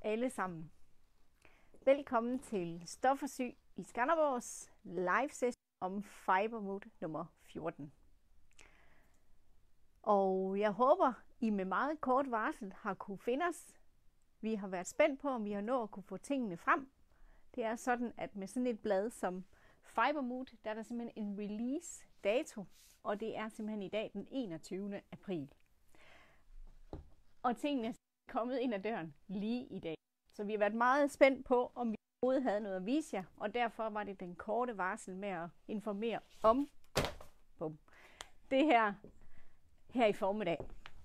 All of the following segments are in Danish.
alle sammen. Velkommen til Stof og Syg i Skanderborgs live session om Fibermood nummer 14. Og jeg håber, I med meget kort varsel har kunne finde os. Vi har været spændt på, om vi har nået at kunne få tingene frem. Det er sådan, at med sådan et blad som Fibermood, der er der simpelthen en release dato, og det er simpelthen i dag den 21. april. Og tingene er kommet ind ad døren lige i dag. Så vi har været meget spændt på, om vi overhovedet havde noget at vise jer, og derfor var det den korte varsel med at informere om det her i formiddag.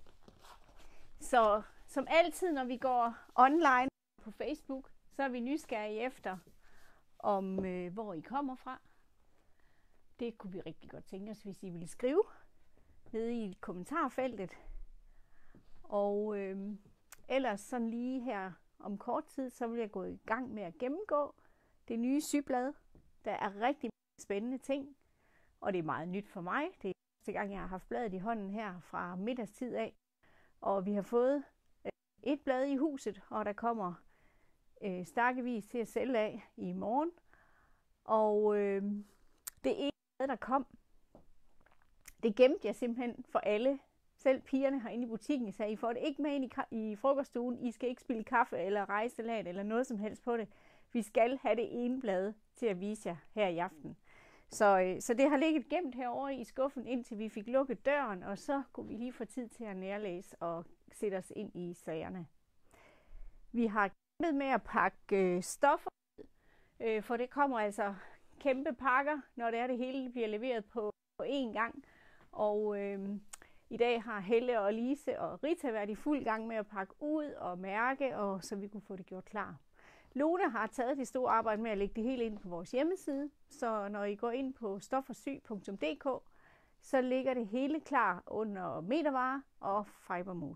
Så som altid, når vi går online på Facebook, så er vi nysgerrige efter, om hvor I kommer fra. Det kunne vi rigtig godt tænke os, hvis I ville skrive nede i kommentarfeltet. Og ellers sådan lige her om kort tid, så vil jeg gå i gang med at gennemgå det nye syblad. Der er rigtig spændende ting, og det er meget nyt for mig. Det er første gang, jeg har haft bladet i hånden her fra middagstid af. Og vi har fået et blad i huset, og der kommer stakkevis til at sælge af i morgen. Og det ene blad, der kom, det gemte jeg simpelthen for alle. Selv pigerne herinde i butikken sagde, I får det ikke med ind i frokoststuen. I skal ikke spille kaffe eller rejsalat eller noget som helst på det. Vi skal have det ene blad til at vise jer her i aften. Så det har ligget gemt herovre i skuffen, indtil vi fik lukket døren, og så kunne vi lige få tid til at nærlæse og sætte os ind i sagerne. Vi har kæmpet med at pakke stoffer, for det kommer altså kæmpe pakker, når det hele bliver leveret på én gang. Og i dag har Helle og Lise og Rita været i fuld gang med at pakke ud og mærke, og så vi kunne få det gjort klar. Lone har taget det store arbejde med at lægge det hele ind på vores hjemmeside, så når I går ind på stofogssyg.dk, så ligger det hele klar under metervarer og Fibermood.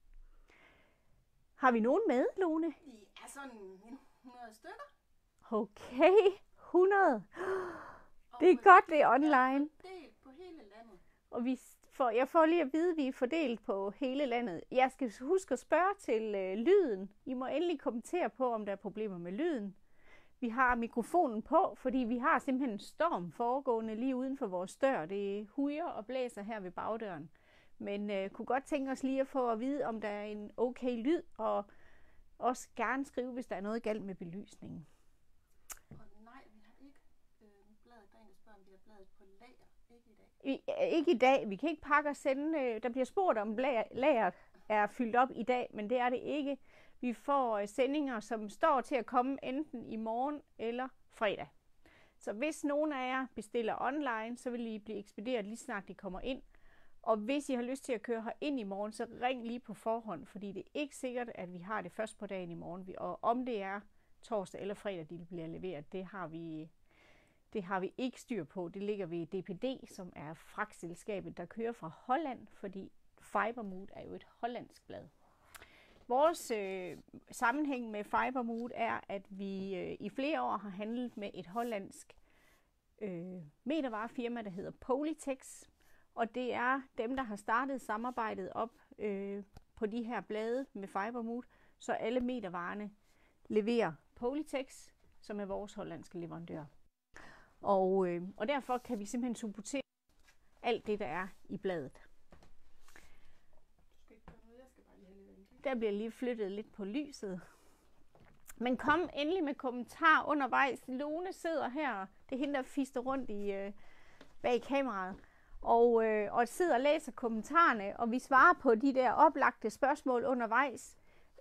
Har vi nogen med, Lone? Ja, sådan 100 stykker. Okay, 100. Det er godt, det er online. Fordelt på hele landet. Og jeg får lige at vide, at vi er fordelt på hele landet. Jeg skal huske at spørge til lyden. I må endelig kommentere på, om der er problemer med lyden. Vi har mikrofonen på, fordi vi har simpelthen en storm foregående lige uden for vores dør. Det hujer og blæser her ved bagdøren. Men kunne godt tænke os lige at få at vide, om der er en okay lyd, og også gerne skrive, hvis der er noget galt med belysningen. Og nej, vi har ikke bladet derinde, spørger, om vi har bladet på lager. Ikke i dag. Ikke i dag. Vi kan ikke pakke og sende. Der bliver spurgt, om lageret er fyldt op i dag, men det er det ikke. Vi får sendinger, som står til at komme enten i morgen eller fredag. Så hvis nogen af jer bestiller online, så vil I blive ekspederet lige snart de kommer ind. Og hvis I har lyst til at køre her ind i morgen, så ring lige på forhånd, fordi det er ikke sikkert, at vi har det først på dagen i morgen. Og om det er torsdag eller fredag, de bliver leveret, det har vi ikke styr på. Det ligger ved DPD, som er fragtselskabet, der kører fra Holland, fordi Fibermood er jo et hollandsk blad. Vores sammenhæng med Fibermood er, at vi i flere år har handlet med et hollandsk metervarefirma, der hedder Polytex. Og det er dem, der har startet samarbejdet op på de her blade med Fibermood, så alle metervarerne leverer Polytex, som er vores hollandske leverandør. Og derfor kan vi simpelthen supportere alt det, der er i bladet. Der bliver lige flyttet lidt på lyset. Men kom endelig med kommentar undervejs. Lone sidder her, det er hende, der fister rundt bag kameraet, og sidder og læser kommentarerne, og vi svarer på de der oplagte spørgsmål undervejs.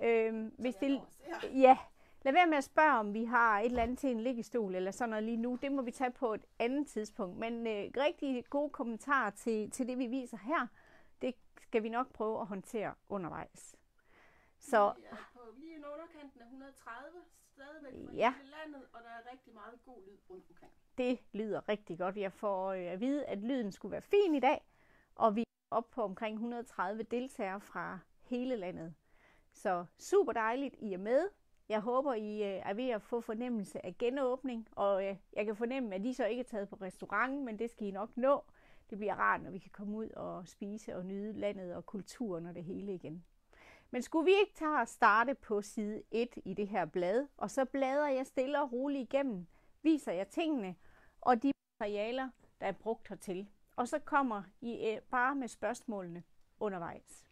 Lad være med at spørge, om vi har et eller andet til en liggestol eller sådan noget lige nu. Det må vi tage på et andet tidspunkt. Men rigtig gode kommentarer til det, vi viser her, det skal vi nok prøve at håndtere undervejs. Så Lige i underkanten af 130, stadigvæk fra ja. hele landet, og der er rigtig meget god lyd rundt omkring. Det lyder rigtig godt. Jeg får at vide, at lyden skulle være fin i dag, og vi er oppe på omkring 130 deltagere fra hele landet. Så super dejligt, I er med. Jeg håber, I er ved at få fornemmelse af genåbning, og jeg kan fornemme, at I så ikke er taget på restaurant, men det skal I nok nå. Det bliver rart, når vi kan komme ud og spise og nyde landet og kulturen og det hele igen. Men skulle vi ikke tage og starte på side 1 i det her blad, og så bladrer jeg stille og roligt igennem, viser jeg tingene og de materialer, der er brugt hertil. Og så kommer I bare med spørgsmålene undervejs.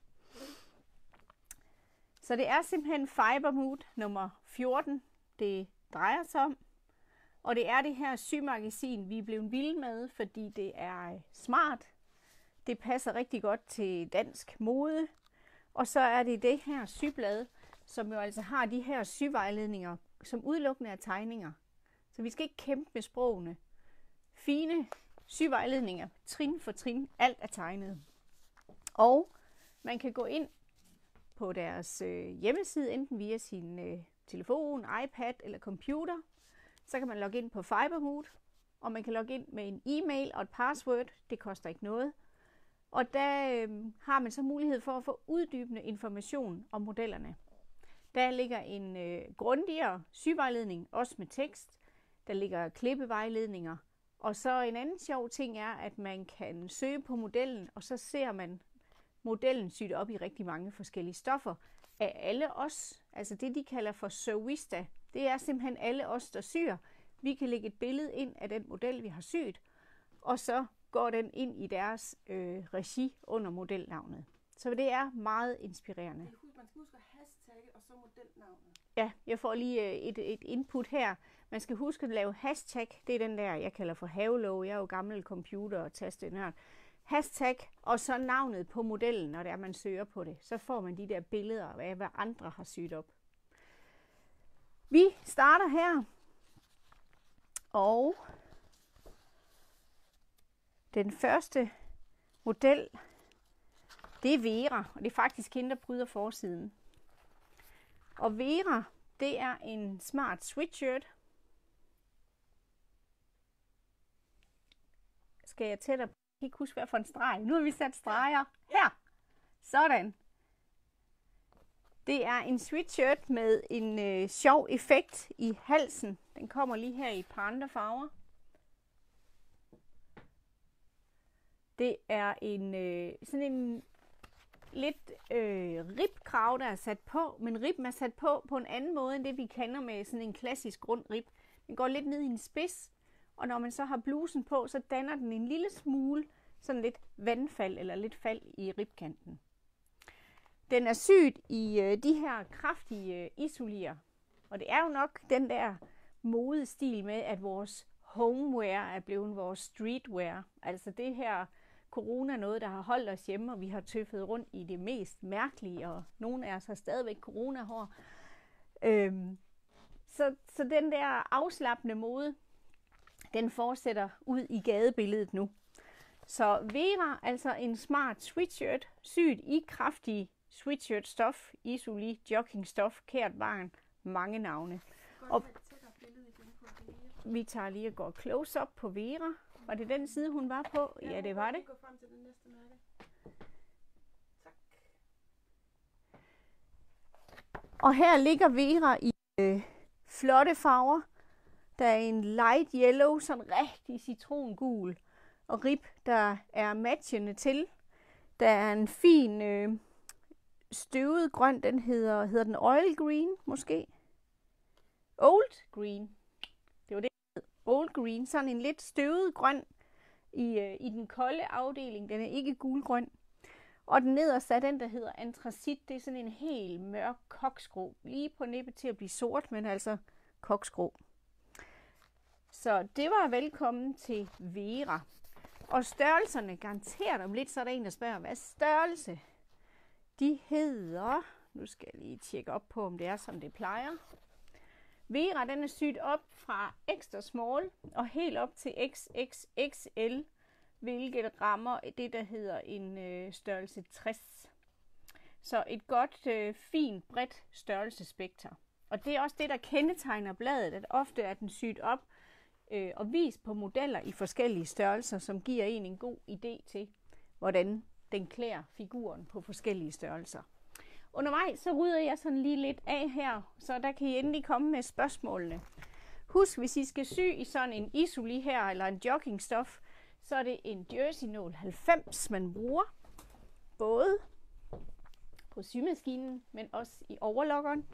Så det er simpelthen Fibermood nummer 14, det drejer sig om. Og det er det her symagasin, vi er blevet vilde med, fordi det er smart. Det passer rigtig godt til dansk mode. Og så er det det her syblad, som jo altså har de her syvejledninger, som udelukkende er tegninger. Så vi skal ikke kæmpe med sprogene. Fine syvejledninger, trin for trin, alt er tegnet. Og man kan gå ind på deres hjemmeside, enten via sin telefon, iPad eller computer. Så kan man logge ind på Fibermood, og man kan logge ind med en e-mail og et password. Det koster ikke noget. Og der har man så mulighed for at få uddybende information om modellerne. Der ligger en grundigere syvejledning, også med tekst. Der ligger klippevejledninger. Og så en anden sjov ting er, at man kan søge på modellen, og så ser man modellen syet op i rigtig mange forskellige stoffer af alle os. Altså det, de kalder for sewista. Det er simpelthen alle os, der syr. Vi kan lægge et billede ind af den model, vi har syet, og så går den ind i deres regi under modelnavnet. Så det er meget inspirerende. Man skal huske at hashtagge og så modelnavnet. Ja, jeg får lige et input her. Man skal huske at lave hashtag. Det er den der, jeg kalder for havelåg. Jeg er jo gammel computer- og tastenørd. Hashtag og så navnet på modellen, når det er, man søger på det. Så får man de der billeder af, hvad andre har syet op. Vi starter her. Og den første model, det er Vera, og det er faktisk hende, der bryder forsiden. Og Vera, det er en smart sweatshirt. Skal jeg tættere på? Jeg kan ikke huske, hvad for en streg. Nu har vi sat streger her. Sådan. Det er en sweatshirt med en sjov effekt i halsen. Den kommer lige her i et par andre farver. Det er sådan en lidt ribkrav, der er sat på, men ribben er sat på en anden måde, end det vi kender med sådan en klassisk rund rib. Den går lidt ned i en spids, og når man så har blusen på, så danner den en lille smule sådan lidt vandfald eller lidt fald i ribkanten. Den er syet i de her kraftige isolier, og det er jo nok den der modestil med, at vores homewear er blevet vores streetwear. Altså det her corona noget, der har holdt os hjemme, og vi har tøffet rundt i det mest mærkelige, og nogle af os har stadigvæk coronahår. Så den der afslappende mode, den fortsætter ud i gadebilledet nu. Så Vera, altså en smart sweatshirt, syet i kraftig sweatshirt stof, isoli, jogging stof, kært varm, mange navne. Og vi tager lige og går close up på Vera. Var det den side, hun var på? Ja, det var det. Og her ligger Vera i flotte farver. Der er en light yellow, sådan rigtig citrongul, og rib, der er matchende til. Der er en fin støvet grøn, den hedder den oil green måske? Old green. Det var det, old green. Sådan en lidt støvet grøn i den kolde afdeling. Den er ikke gulgrøn. Og den nederste er den, der hedder antracit. Det er sådan en helt mørk koksgrå. Lige på nippet til at blive sort, men altså koksgrå. Så det var velkommen til Vera. Og størrelserne, garanteret om lidt, så er der en, der spørger, hvad er størrelse? De hedder, nu skal jeg lige tjekke op på, om det er, som det plejer. Vera, den er syet op fra extra small og helt op til XXXL, hvilket rammer det, der hedder en størrelse 60. Så et godt, fint, bredt størrelsespekter. Og det er også det, der kendetegner bladet, at ofte er den syet op og vist på modeller i forskellige størrelser, som giver en god idé til, hvordan den klæder figuren på forskellige størrelser. Undervejs så rydder jeg sådan lige lidt af her, så der kan I endelig komme med spørgsmålene. Husk, hvis I skal sy i sådan en isoli her, eller en joggingstof, så er det en jersey nål 90, man bruger. Både. på symaskinen, men også i overlokkeren.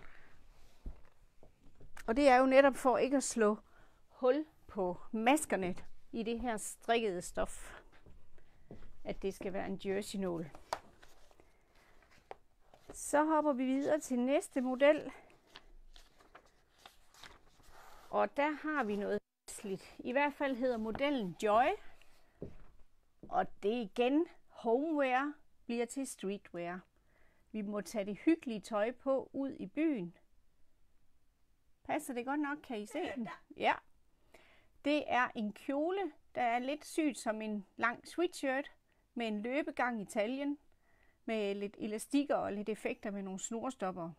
Og det er jo netop for ikke at slå hul på maskerne i det her strikkede stof, at det skal være en jersey-nål. Så hopper vi videre til næste model. Og der har vi noget slidt. I hvert fald hedder modellen Joy. Og det igen homewear bliver til streetwear. Vi må tage det hyggelige tøj på ud i byen. Passer det godt nok? Kan I se den? Ja. Det er en kjole, der er lidt syet som en lang sweatshirt med en løbegang i taljen, med lidt elastikker og lidt effekter med nogle snorstopper.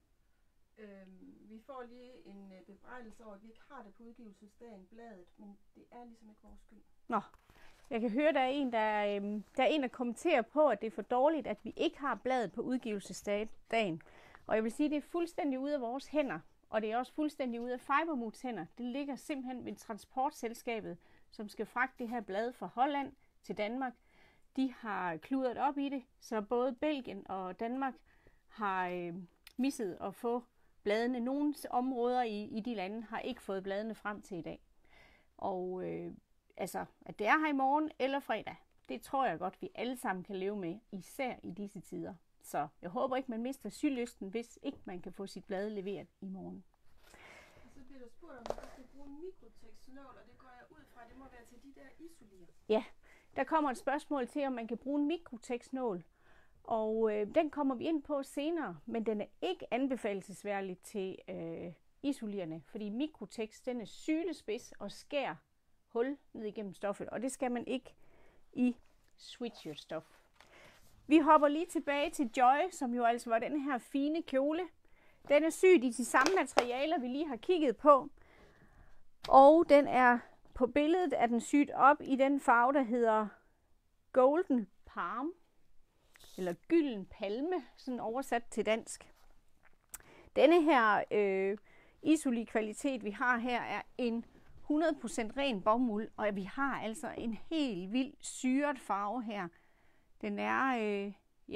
Vi får lige en bebrejdelse over, at vi ikke har det på udgivelsesdagen, bladet, men det er ligesom ikke vores skyld. Nå, jeg kan høre, der er en, der kommenterer på, at det er for dårligt, at vi ikke har bladet på udgivelsesdagen. Og jeg vil sige, at det er fuldstændig ude af vores hænder, og det er også fuldstændig ude af Fibermoods hænder. Det ligger simpelthen ved transportselskabet, som skal fragte det her blad fra Holland til Danmark. De har kludret op i det, så både Belgien og Danmark har misset at få bladene. Nogle områder i de lande har ikke fået bladene frem til i dag. Og altså, at det er her i morgen eller fredag, det tror jeg godt, vi alle sammen kan leve med, især i disse tider. Så jeg håber ikke, man mister sylysten, hvis ikke man kan få sit blad leveret i morgen. Og så bliver der spurgt, om man skal bruge en mikrotekstnål, og det går jeg ud fra, det må være til de der isolier. Ja, der kommer et spørgsmål til, om man kan bruge en mikrotekstnål. Og den kommer vi ind på senere, men den er ikke anbefalelsesværdig til isolierne, fordi mikrotekst, den er sylespids og skærer hul ned igennem stoffet, og det skal man ikke i sweatshirtstof. Vi hopper lige tilbage til Joy, som jo altså var den her fine kjole. Den er syet i de samme materialer, vi lige har kigget på, og den er på billedet er den syet op i den farve, der hedder Golden Palm, eller Gylden Palme, sådan oversat til dansk. Denne her isoli-kvalitet, vi har her, er en 100% ren bomuld, og vi har altså en helt vild syret farve her. Den er,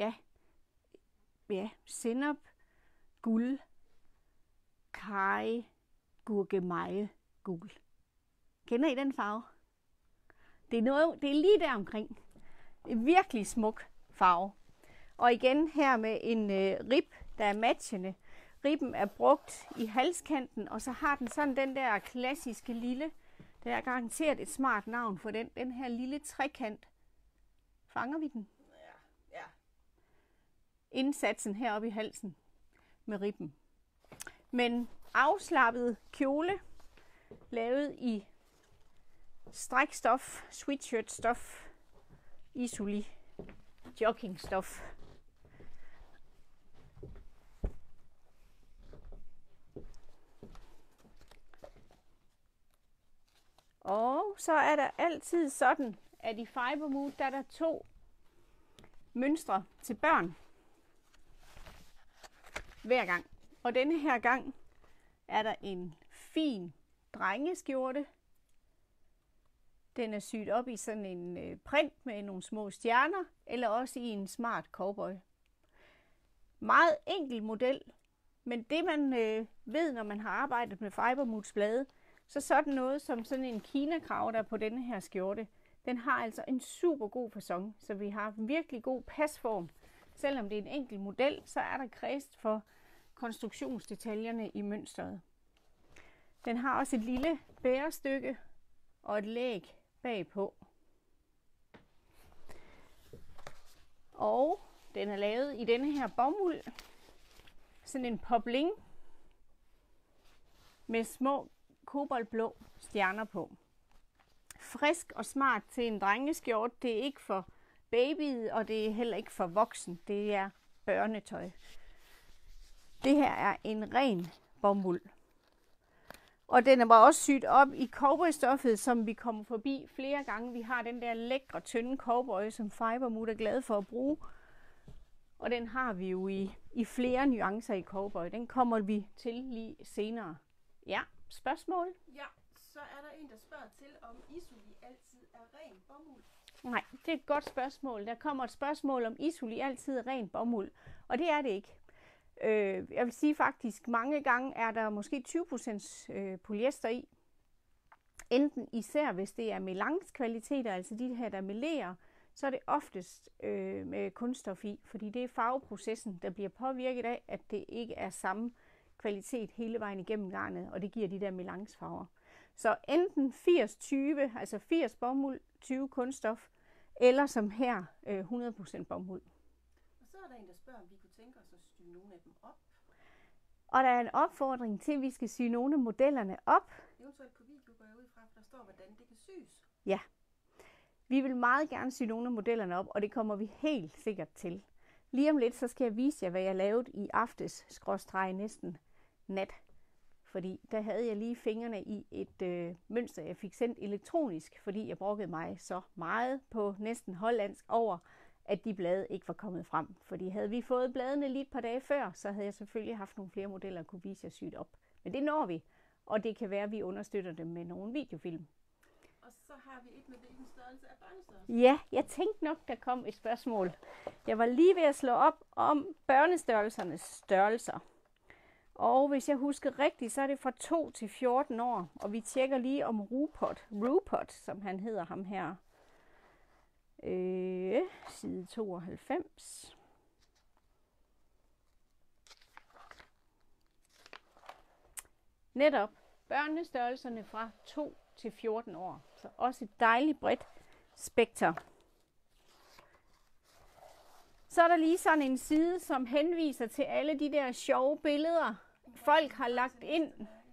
sennep, guld, kaj, gurkemeje, gul. Kender I den farve? Det er lige der omkring. En virkelig smuk farve. Og igen her med en rib, der er matchende. Ribben er brugt i halskanten, og så har den sådan den der klassiske lille, det er garanteret et smart navn for den her lille trekant. Fanger vi den? Ja. Indsatsen heroppe i halsen med ribben. Men afslappet kjole, lavet i strækstof, sweatshirtstof, isoli, joggingstof. Og så er der altid sådan, at i Fibermood, der er der 2 mønstre til børn hver gang. Og denne her gang er der en fin drengeskjorte. Den er syet op i sådan en print med nogle små stjerner, eller også i en smart cowboy. Meget enkel model, men det man ved, når man har arbejdet med Fibermoods blade, så sådan noget som sådan en kinakrave, der er på denne her skjorte, den har altså en super god facon, så vi har virkelig god pasform. Selvom det er en enkelt model, så er der kredst for konstruktionsdetaljerne i mønstret. Den har også et lille bærestykke og et læg bagpå. Og den er lavet i denne her bomuld. Sådan en popling med små koboldblå stjerner på. Frisk og smart til en drengeskjort. Det er ikke for babyet, og det er heller ikke for voksen. Det er børnetøj. Det her er en ren bomuld. Og den var også syet op i cowboystoffet, som vi kommer forbi flere gange. Vi har den der lækre, tynde cowboy, som Fibermood er glad for at bruge. Og den har vi jo i flere nuancer i cowboy. Den kommer vi til lige senere. Ja, spørgsmål? Ja, så er der en, der spørger til, om isoli altid er ren bomuld. Nej, det er et godt spørgsmål. Der kommer et spørgsmål om Isoli altid er ren bomuld, og det er det ikke. Jeg vil sige faktisk, mange gange er der måske 20% polyester i. Enten især hvis det er melangskvaliteter, altså de her, der melerer, så er det oftest med kunststof i, fordi det er farveprocessen, der bliver påvirket af, at det ikke er samme kvalitet hele vejen igennem garnet, og det giver de der melangsfarver. Så enten 80-20, altså 80 bomuld, 20 kunststof, eller som her 100% bomuld. Og så er der en, der spørger, om vi kunne tænke os at sy nogle af dem op. Og der er en opfordring til, at vi skal sy nogle af modellerne op. Eventuelt på video går jeg ud fra, for der står, hvordan det kan sys. Ja, vi vil meget gerne sy nogle af modellerne op, og det kommer vi helt sikkert til. Lige om lidt, så skal jeg vise jer, hvad jeg lavede i aftes, næsten nat. Fordi der havde jeg lige fingrene i et mønster, jeg fik sendt elektronisk, fordi jeg brokkede mig så meget på næsten hollandsk over, at de blade ikke var kommet frem. Fordi havde vi fået bladene lige et par dage før, så havde jeg selvfølgelig haft nogle flere modeller at kunne vise jer syet op. Men det når vi, og det kan være, at vi understøtter dem med nogle videofilm. Og så har vi et med hvilken størrelse af børnestørrelse. Ja, jeg tænkte nok, der kom et spørgsmål. Jeg var lige ved at slå op om børnestørrelsernes størrelser. Og hvis jeg husker rigtigt, så er det fra 2 til 14 år. Og vi tjekker lige om Rupert, som han hedder ham her. Side 92. Netop børnestørrelserne fra 2 til 14 år. Så også et dejligt bredt spekter. Så er der lige sådan en side, som henviser til alle de der sjove billeder, folk har lagt ind.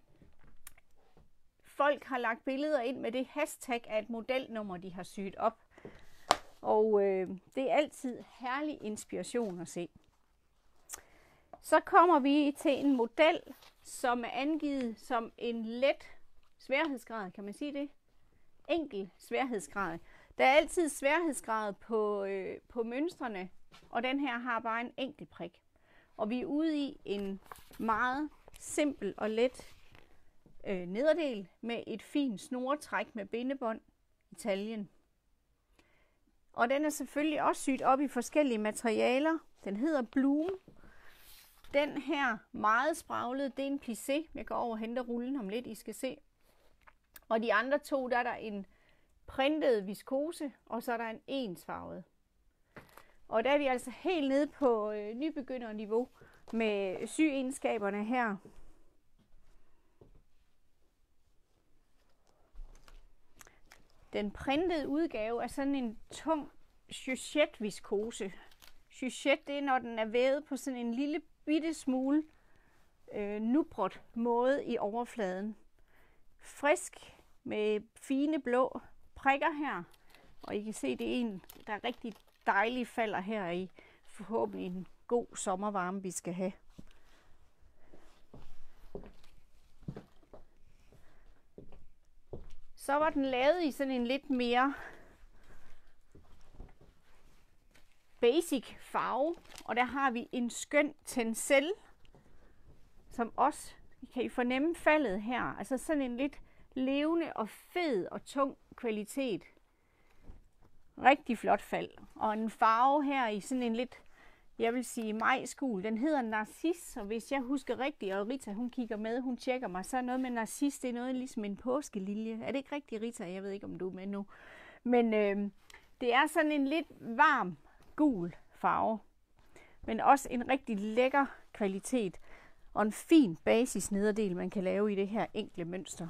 Folk har lagt billeder ind med det hashtag af et modelnummer, de har syet op. Og det er altid herlig inspiration at se. Så kommer vi til en model, som er angivet som en let sværhedsgrad. Kan man sige det? Enkel sværhedsgrad. Der er altid sværhedsgrad på mønstrene, og den her har bare en enkelt prik. Og vi er ude i en meget simpel og let nederdel med et fint snoretræk med bindebånd i taljen. Og den er selvfølgelig også syet op i forskellige materialer. Den hedder Bloom. Den her meget spraglede, det er en plissé. Jeg går over og henter rullen om lidt, I skal se. Og de andre to, der er der en printet viskose, og så er der en ensfarvet. Og der er vi altså helt nede på nybegynderniveau med syegenskaberne her. Den printede udgave er sådan en tung Chuchet-viskose. Chuchet, det er, når den er vævet på sådan en lille bitte smule nubret måde i overfladen. Frisk med fine blå prikker her. Og I kan se, det er en, der er rigtig dejligt falder her i. Forhåbentlig en god sommervarme, vi skal have. Så var den lavet i sådan en lidt mere basic farve. Og der har vi en skøn tencel, som også kan I fornemme faldet her. Altså sådan en lidt levende og fed og tung kvalitet. Rigtig flot fald. Og en farve her i sådan en lidt, jeg vil sige majsgul. Den hedder Narcis, og hvis jeg husker rigtigt, og Rita hun kigger med, hun tjekker mig, så er noget med Narcis, det er noget ligesom en påskelilje. Er det ikke rigtigt, Rita? Jeg ved ikke, om du er med nu. Men det er sådan en lidt varm gul farve. Men også en rigtig lækker kvalitet. Og en fin basis nederdel, man kan lave i det her enkle mønster.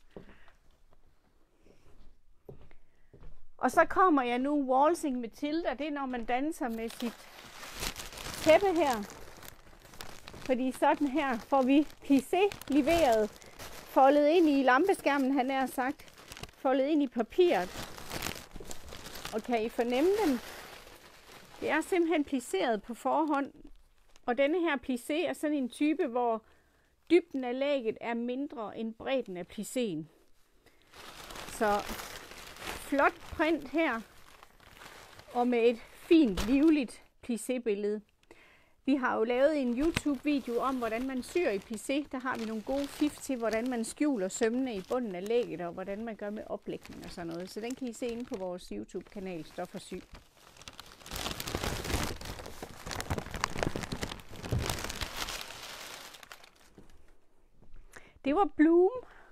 Og så kommer jeg nu Waltzing Matilda. Det er, når man danser med sit tæppe her. Fordi sådan her får vi plissé leveret. Foldet ind i lampeskærmen, han er sagt. Foldet ind i papiret. Og kan I fornemme dem? Det er simpelthen plisseret på forhånd. Og denne her plissé er sådan en type, hvor dybden af lægget er mindre end bredden af plisséen. Så flot print her, og med et fint, livligt plissé-billede. Vi har jo lavet en YouTube-video om, hvordan man syr i plissé. Der har vi nogle gode fif til, hvordan man skjuler sømmene i bunden af lægget, og hvordan man gør med oplægning og sådan noget. Så den kan I se inde på vores YouTube-kanal, Stof og Sy. Det var Bloom.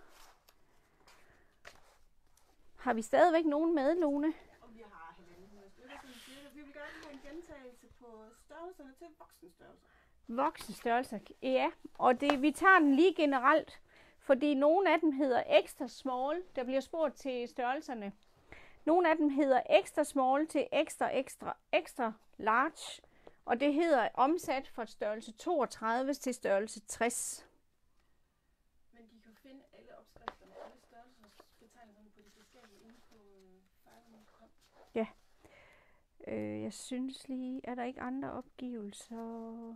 Har vi stadigvæk nogen med, Lone? Og vi har 1.500 stykker, som siger. Vi vil gerne have en gentagelse på størrelserne til voksenstørrelser. Voksenstørrelser, ja. Og vi tager den lige generelt, fordi nogle af dem hedder extra small. Der bliver spurgt til størrelserne. Nogle af dem hedder extra small til extra large. Og det hedder omsat fra størrelse 32 til størrelse 60. Men de kan finde alle opskrifterne, alle størrelsesbetegnelserne på de forskellige inde på Fiverr.com. Ja. Jeg synes lige, er der ikke andre opgivelser?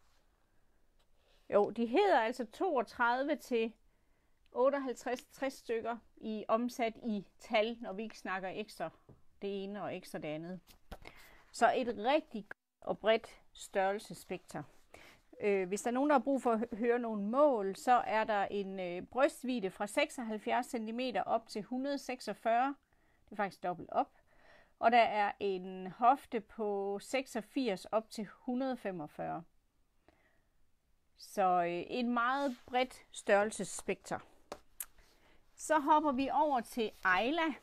Jo, de hedder altså 32 til 58-60 stykker i omsat i tal, når vi ikke snakker ekstra det ene og ekstra det andet. Så et rigtig og bredt størrelsesspekter. Hvis der er nogen, der har brug for at høre nogle mål, så er der en brysthvidde fra 76 cm op til 146. Det er faktisk dobbelt op. Og der er en hofte på 86 op til 145. Så et meget bredt størrelsesspekter. Så hopper vi over til Ayla.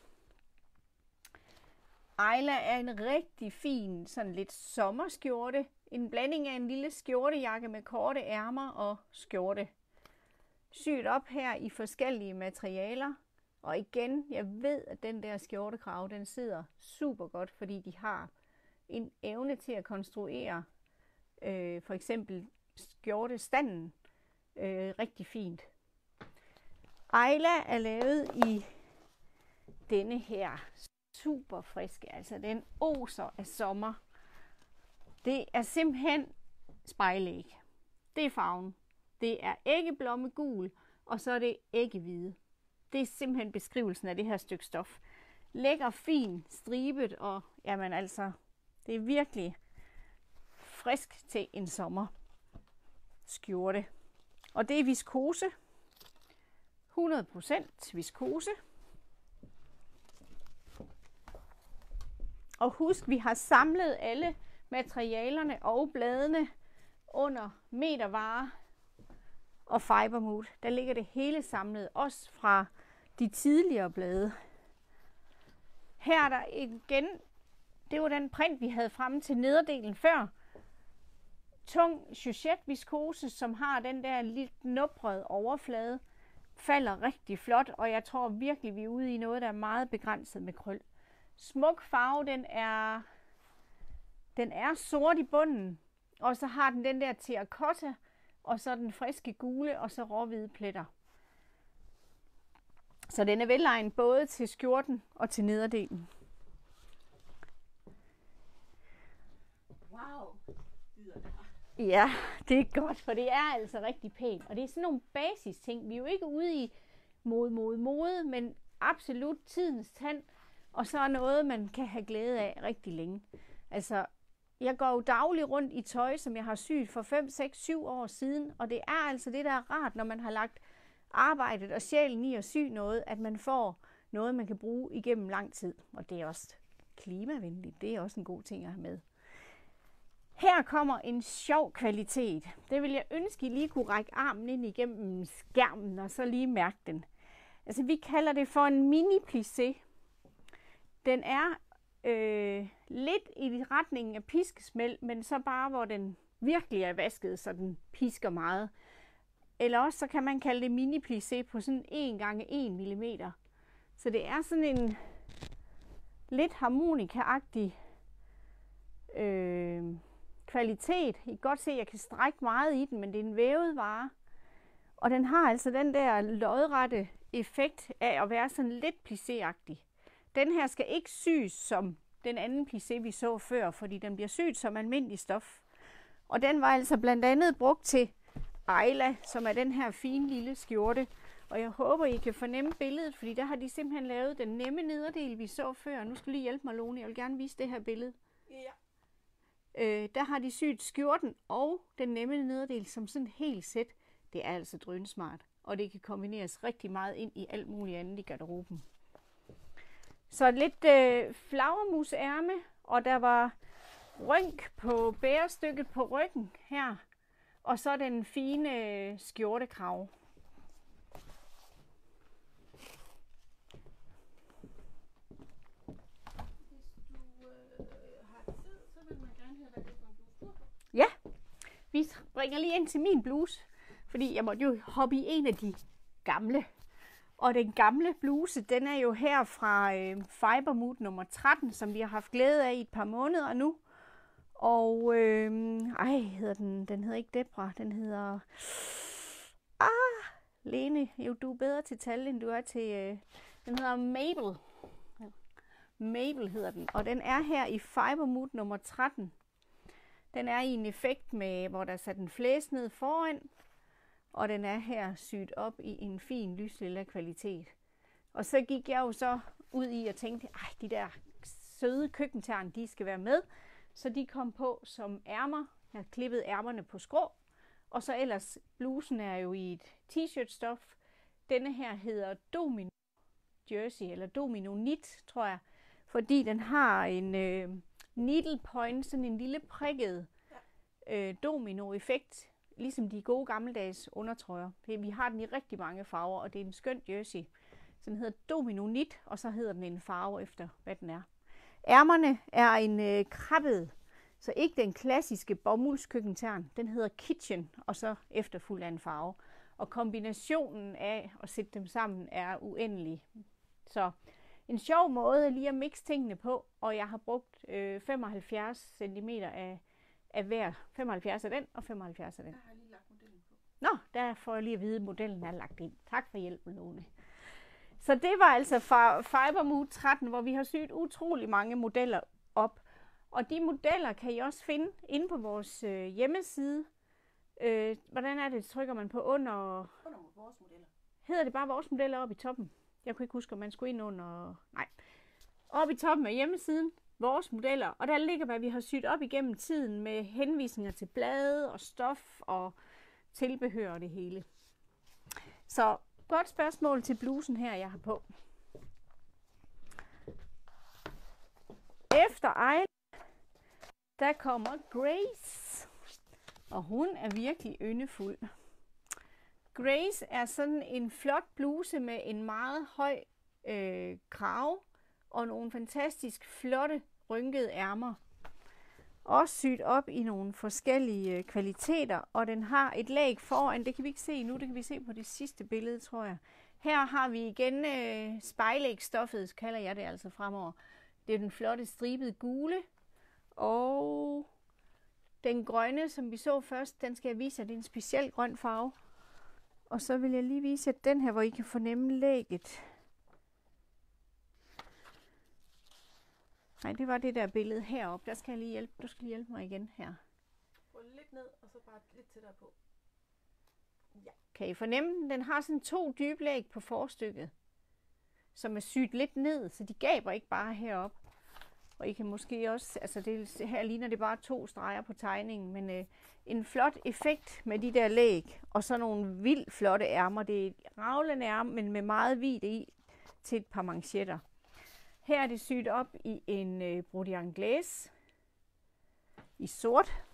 Ayla er en rigtig fin, sådan lidt sommerskjorte. En blanding af en lille skjortejakke med korte ærmer og skjorte. Syet op her i forskellige materialer. Og igen, jeg ved, at den der skjortekrave, den sidder super godt, fordi de har en evne til at konstruere for eksempel skjortestanden rigtig fint. Ayla er lavet i denne her super friske, altså den oser af sommer. Det er simpelthen spejlæg. Det er farven. Det er æggeblommegul, og så er det æggehvide. Det er simpelthen beskrivelsen af det her stykke stof. Lækker, fin, stribet, og jamen altså, det er virkelig frisk til en sommerskjorte. Og det er viskose. 100% viskose. Og husk, vi har samlet alle materialerne og bladene under metervare og Fibermood. Der ligger det hele samlet, også fra de tidligere blade. Her er der igen, det var den print, vi havde fremme til nederdelen før. Tung Georgette viskose, som har den der lidt nubrede overflade, falder rigtig flot, og jeg tror virkelig, vi er ude i noget, der er meget begrænset med krøl. Smuk farve, den er sort i bunden, og så har den der terracotta, og så den friske gule, og så råhvide pletter. Så den er velegnet både til skjorten og til nederdelen. Wow, ja, det er godt, for det er altså rigtig pænt. Og det er sådan nogle basis ting. Vi er jo ikke ude i mode, men absolut tidens tand. Og så er noget, man kan have glæde af rigtig længe. Altså, jeg går jo dagligt rundt i tøj, som jeg har syet for 5, 6, 7 år siden. Og det er altså det, der er rart, når man har lagt arbejdet og sjælen i at sy noget, at man får noget, man kan bruge igennem lang tid. Og det er også klimavenligt. Det er også en god ting at have med. Her kommer en sjov kvalitet. Det vil jeg ønske, I lige kunne række armen ind igennem skærmen og så lige mærke den. Altså, vi kalder det for en mini plissé. Den er lidt i retningen af piskesmæld, men så bare, hvor den virkelig er vasket, så den pisker meget. Eller også så kan man kalde det mini plissé på sådan 1 x 1 mm. Så det er sådan en lidt harmonika-agtig kvalitet. I kan godt se, at jeg kan strække meget i den, men det er en vævet vare. Og den har altså den der lodrette effekt af at være sådan lidt plissé-agtig. Den her skal ikke syes som den anden plissé, vi så før, fordi den bliver syet som almindelig stof. Og den var altså blandt andet brugt til Ayla, som er den her fine lille skjorte. Og jeg håber, I kan fornemme billedet, fordi der har de simpelthen lavet den nemme nederdel, vi så før. Nu skal du lige hjælpe mig, Lone. Jeg vil gerne vise det her billede. Ja. Der har de syet skjorten og den nemme nederdel som sådan et helt sæt. Det er altså drønsmart, og det kan kombineres rigtig meget ind i alt muligt andet i garderoben. Så lidt flagermusærme, og der var rynk på bærestykket på ryggen her, og så den fine skjortekrav. Ja, vi springer lige ind til min bluse, fordi jeg måtte jo hoppe i en af de gamle. Og den gamle bluse, den er jo her fra Fiber Mood nummer 13, som vi har haft glæde af i et par måneder nu. Og hedder den hedder ikke Debra, den hedder Lene, jo du er bedre til tal, end du er til, den hedder Mabel. Mabel hedder den, og den er her i Fiber Mood nummer 13. Den er i en effekt med, hvor der er sat en flæs ned foran, og den er her syet op i en fin lyslilla kvalitet. Og så gik jeg jo så ud i og tænkte, de der søde køkkentern, de skal være med. Så de kom på som ærmer. Jeg har klippet ærmerne på skrå. Og så ellers, blusen er jo i et t-shirt stof. Denne her hedder Domino Jersey, eller Domino Knit, tror jeg. Fordi den har en needle point, sådan en lille prikket domino-effekt. Ligesom de gode gammeldags undertrøjer. Vi har den i rigtig mange farver, og det er en skøn jersey. Så den hedder Domino Knit, og så hedder den en farve efter, hvad den er. Ærmerne er en krabbet, så ikke den klassiske bomuldskøkkentern. Den hedder Kitchen, og så efterfulgt af en farve. Og kombinationen af at sætte dem sammen er uendelig. Så en sjov måde lige at mixe tingene på, og jeg har brugt 75 cm af hver. 75 af den og 75 af den. Jeg har lige lagt modellen på. Nå, der får jeg lige at vide, at modellen er lagt ind. Tak for hjælpen, Lone. Så det var altså fra Fiber Mood 13, hvor vi har syet utrolig mange modeller op. Og de modeller kan I også finde inde på vores hjemmeside. Hvordan er det, trykker man på under vores modeller. Hedder det bare vores modeller oppe i toppen? Jeg kunne ikke huske, om man skulle ind under... Nej. Oppe i toppen af hjemmesiden, vores modeller. Og der ligger, hvad vi har syet op igennem tiden med henvisninger til blade og stof og tilbehør og det hele. Så godt spørgsmål til blusen her, jeg har på. Efter Ejle, der kommer Grace. Og hun er virkelig yndefuld. Grace er sådan en flot bluse med en meget høj krave og nogle fantastisk flotte rynkede ærmer. Også syet op i nogle forskellige kvaliteter, og den har et lag foran. Det kan vi ikke se nu, det kan vi se på det sidste billede, tror jeg. Her har vi igen spejlægstoffet, kalder jeg det altså fremover. Det er den flotte stribede gule, og den grønne, som vi så først, den skal jeg vise jer, det er en speciel grøn farve. Og så vil jeg lige vise jer den her, hvor I kan fornemme lægget. Nej, det var det der billede heroppe. Der skal jeg lige hjælpe. Du skal lige hjælpe mig igen her. Rulle lidt ned, og så bare lidt tættere på. Ja. Kan I fornemme den? Den har sådan 2 dybe læg på forstykket, som er syet lidt ned, så de gaber ikke bare heroppe. Og I kan måske også, altså her ligner det bare 2 streger på tegningen, men en flot effekt med de der læg, og så nogle vildt flotte ærmer. Det er et ravlende ærme, men med meget hvidt i til et par manchetter. Her er det syet op i en brodé anglaise i sort.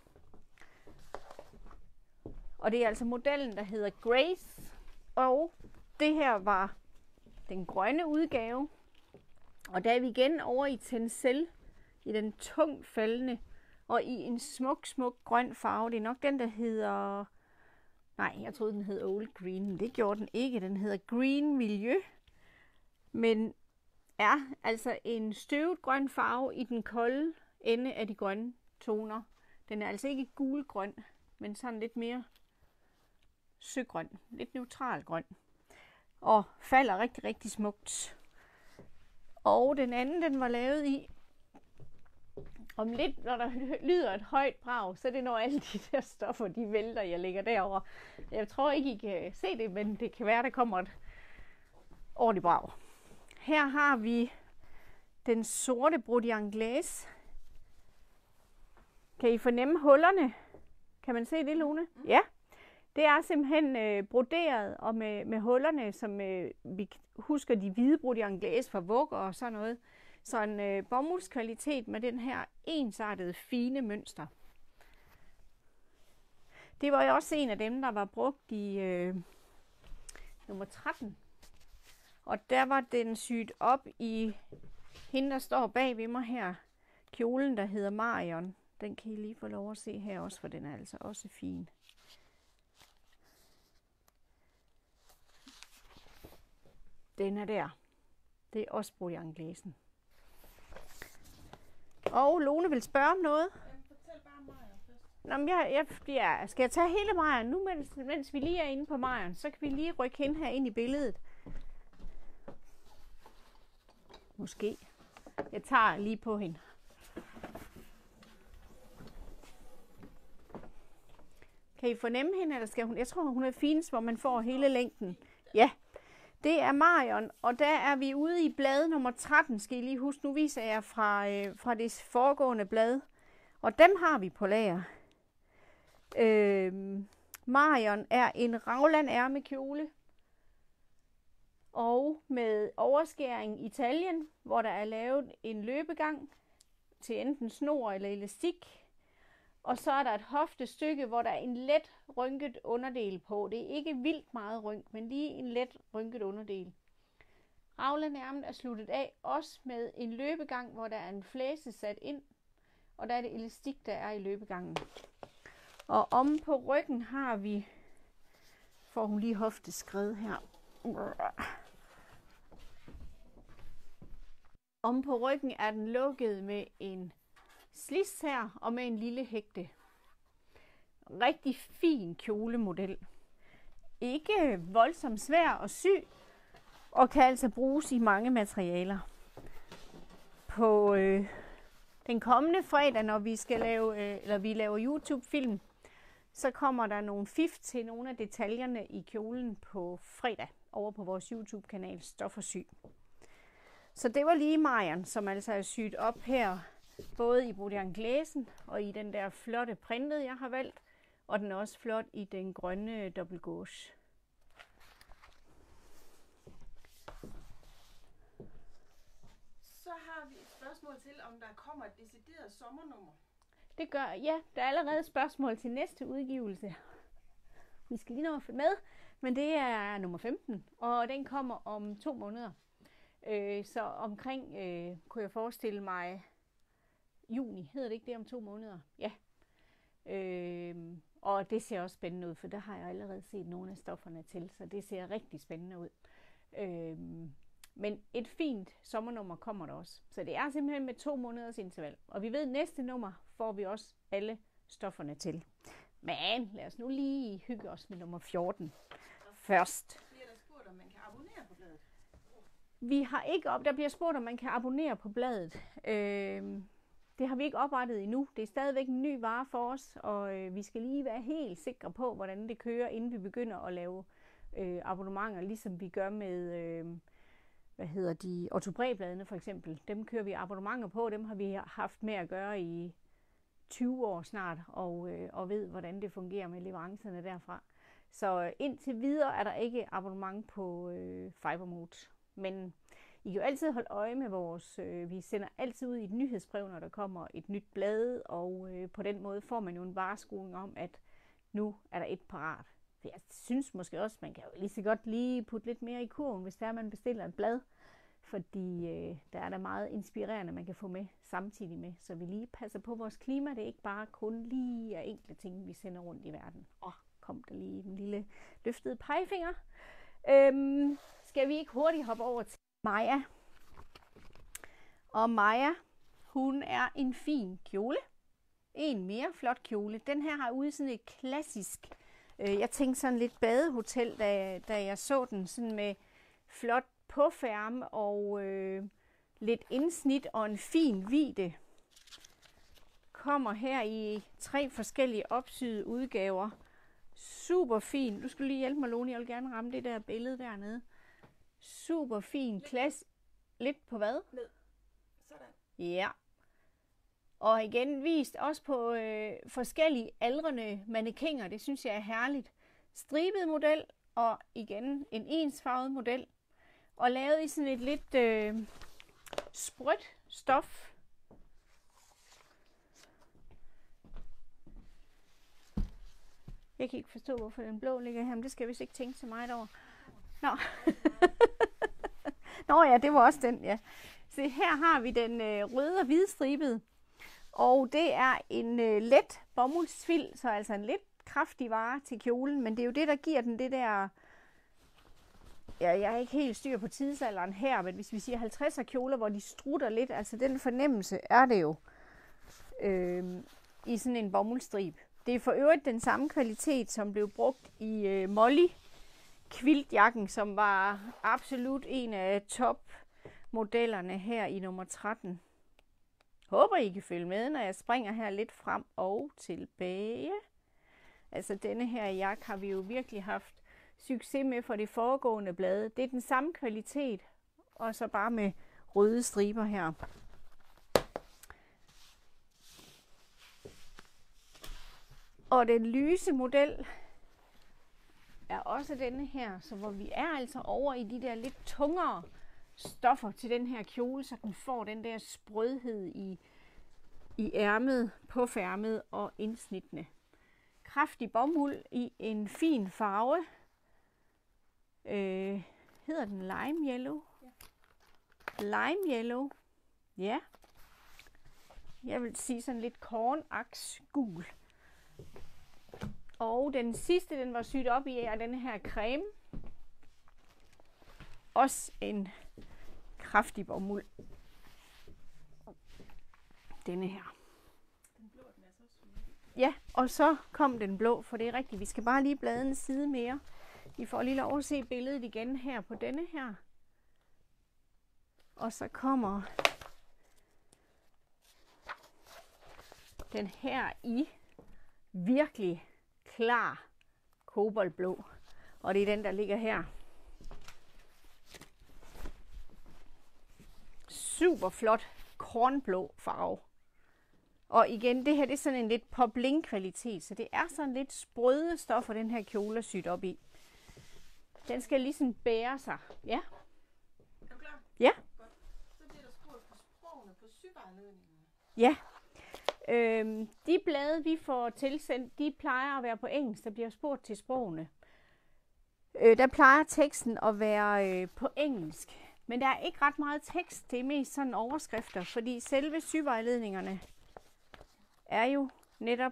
Og det er altså modellen, der hedder Grace. Og det her var den grønne udgave. Og der er vi igen over i tencel, i den tungt faldende, og i en smuk grøn farve. Det er nok den, der hedder... Nej, jeg troede, den hed Old Green, men det gjorde den ikke. Den hedder Green Miljø, men er altså en støvet grøn farve i den kolde ende af de grønne toner. Den er altså ikke gulgrøn, men sådan lidt mere søgrøn, lidt neutral grøn. Og falder rigtig smukt. Og den anden, den var lavet i, om lidt, når der lyder et højt brag, så er det når alle de der stoffer, de vælter, jeg lægger derover. Jeg tror ikke, I kan se det, men det kan være, der kommer et ordentligt brag. Her har vi den sorte brodé anglaise. Kan I fornemme hullerne? Kan man se det, Lone? Ja. Det er simpelthen broderet, og med hullerne, som vi husker de hvide brud anglaise fra Vogue og sådan noget. Så en bomuldskvalitet med den her ensartede, fine mønster. Det var jo også en af dem, der var brugt i nummer 13. Og der var den syet op i hende, der står bag ved mig her. Kjolen, der hedder Marion. Den kan I lige få lov at se her også, for den er altså også fin. Den er der. Det er også brud anglaisen. Og Lone vil spørge om noget. Fortæl bare Marion først. Nå, men skal jeg tage hele Marion nu, mens vi lige er inde på Marion? Så kan vi lige rykke hende her ind i billedet. Måske. Jeg tager lige på hende. Kan I fornemme hende, eller skal hun? Jeg tror, hun er finest, hvor man får hele længden. Ja, det er Marion, og der er vi ude i blad nummer 13, skal I lige huske. Nu viser jeg fra det foregående blad, og dem har vi på lager. Marion er en raglan ærmekjole, og med overskæring i taljen, hvor der er lavet en løbegang til enten snor eller elastik. Og så er der et hoftestykke, hvor der er en let rynket underdel på. Det er ikke vildt meget rynk, men lige en let rynket underdel. Raglanærmet er sluttet af, også med en løbegang, hvor der er en flæse sat ind. Og der er det elastik, der er i løbegangen. Og om på ryggen har vi, får hun lige hofteskred her. Om på ryggen er den lukket med en slids her og med en lille hægte. Rigtig fin kjolemodel. Ikke voldsomt svær at sy, og kan altså bruges i mange materialer. På den kommende fredag, når vi skal vi laver YouTube-film, så kommer der nogle fif til nogle af detaljerne i kjolen på fredag over på vores YouTube-kanal Stof og Sy. Så det var lige Marion, som altså er syet op her, både i brud anglaisen og i den der flotte printet, jeg har valgt, og den er også flot i den grønne dobbelt gauche. Så har vi et spørgsmål til, om der kommer et decideret sommernummer. Det gør, ja, der er allerede spørgsmål til næste udgivelse. Vi skal lige nå at følge med, men det er nummer 15, og den kommer om 2 måneder. Så omkring, kunne jeg forestille mig, juni, hedder det ikke det om 2 måneder? Ja. Og det ser også spændende ud, for der har jeg allerede set nogle af stofferne til, så det ser rigtig spændende ud. Men et fint sommernummer kommer der også. Så det er simpelthen med 2 måneders interval. Og vi ved, at næste nummer får vi også alle stofferne til. Men lad os nu lige hygge os med nummer 14 først. Bliver der spurgt, om man kan abonnere på bladet? Vi har ikke der bliver spurgt, om man kan abonnere på bladet. Det har vi ikke oprettet endnu. Det er stadigvæk en ny vare for os, og vi skal lige være helt sikre på, hvordan det kører, inden vi begynder at lave abonnementer, ligesom vi gør med ortobræbladene for eksempel. Dem kører vi abonnementer på, dem har vi haft med at gøre i 20 år snart, og ved, hvordan det fungerer med leverancerne derfra. Så indtil videre er der ikke abonnement på Fibermode. Men I kan jo altid holde øje med vores, vi sender altid ud i et nyhedsbrev, når der kommer et nyt blad, og på den måde får man jo en varskuning om, at nu er der et parat. For jeg synes måske også, man kan jo lige så godt lige putte lidt mere i kurven, hvis der man bestiller et blad. Fordi der er der meget inspirerende, man kan få med samtidig med. Så vi lige passer på vores klima. Det er ikke bare kun lige af enkle ting, vi sender rundt i verden. Kom der lige en lille løftede pegefinger. Skal vi ikke hurtigt hoppe over til Maja? Og Maja, hun er en fin kjole. En mere flot kjole. Den her har ude sådan et klassisk, jeg tænkte sådan lidt badehotel, da jeg så den, sådan med flot påfærme og lidt indsnit og en fin vidde. Kommer her i 3 forskellige opsyede udgaver. Super fin. Du skal lige hjælpe mig, Lone. Jeg vil gerne ramme det der billede dernede. Super fin klasse. Lidt på hvad? Ned. Sådan. Ja. Og igen vist også på forskellige aldrende mannequiner. Det synes jeg er herligt. Stribet model og igen en ensfarvet model. Og lavet i sådan et lidt sprødt stof. Jeg kan ikke forstå, hvorfor den blå ligger her, men det skal jeg vist ikke tænke så meget over. Nå. Nå ja, det var også den, ja. Så her har vi den røde og hvidstribede. Og det er en let bomuldsfil, så altså en lidt kraftig vare til kjolen. Men det er jo det, der giver den det der... Ja, jeg er ikke helt styr på tidsalderen her, men hvis vi siger 50'er kjoler, hvor de strutter lidt, altså den fornemmelse er det jo i sådan en bomuldstrib. Det er for øvrigt den samme kvalitet, som blev brugt i Molly quiltjakken, som var absolut en af topmodellerne her i nummer 13. Håber I kan følge med, når jeg springer her lidt frem og tilbage. Altså denne her jakke har vi jo virkelig haft succes med for det foregående blade. Det er den samme kvalitet, og så bare med røde striber her. Og den lyse model er også denne her, så hvor vi er altså over i de der lidt tungere stoffer til den her kjole, så den får den der sprødhed i ærmet, påfærmet og indsnittene. Kraftig bomuld i en fin farve. Hedder den lime yellow? Ja. Lime yellow. Ja. Jeg vil sige sådan lidt kornaks gul. Og den sidste, den var syet op i, er denne her creme. Også en kraftig bomuld. Denne her. Den blå, den er så syg. Ja, og så kom den blå, for det er rigtigt. Vi skal bare lige blade en side mere. I får lige lov at se billedet igen her på denne her. Og så kommer den her i virkelig klar koboldblå. Og det er den, der ligger her. Super flot kornblå farve. Og igen, det her det er sådan en lidt popling kvalitet, så det er sådan lidt sprøde stoffer, den her kjole er syet op i. Den skal ligesom bære sig. Ja. Er du klar? Ja. Godt. Så bliver der spurgt på sprogene på syvejledningerne. Ja. De blade, vi får tilsendt, de plejer at være på engelsk. Der bliver spurgt til sprogene. Der plejer teksten at være på engelsk. Men der er ikke ret meget tekst. Det er mest sådan overskrifter, fordi selve syvejledningerne er jo netop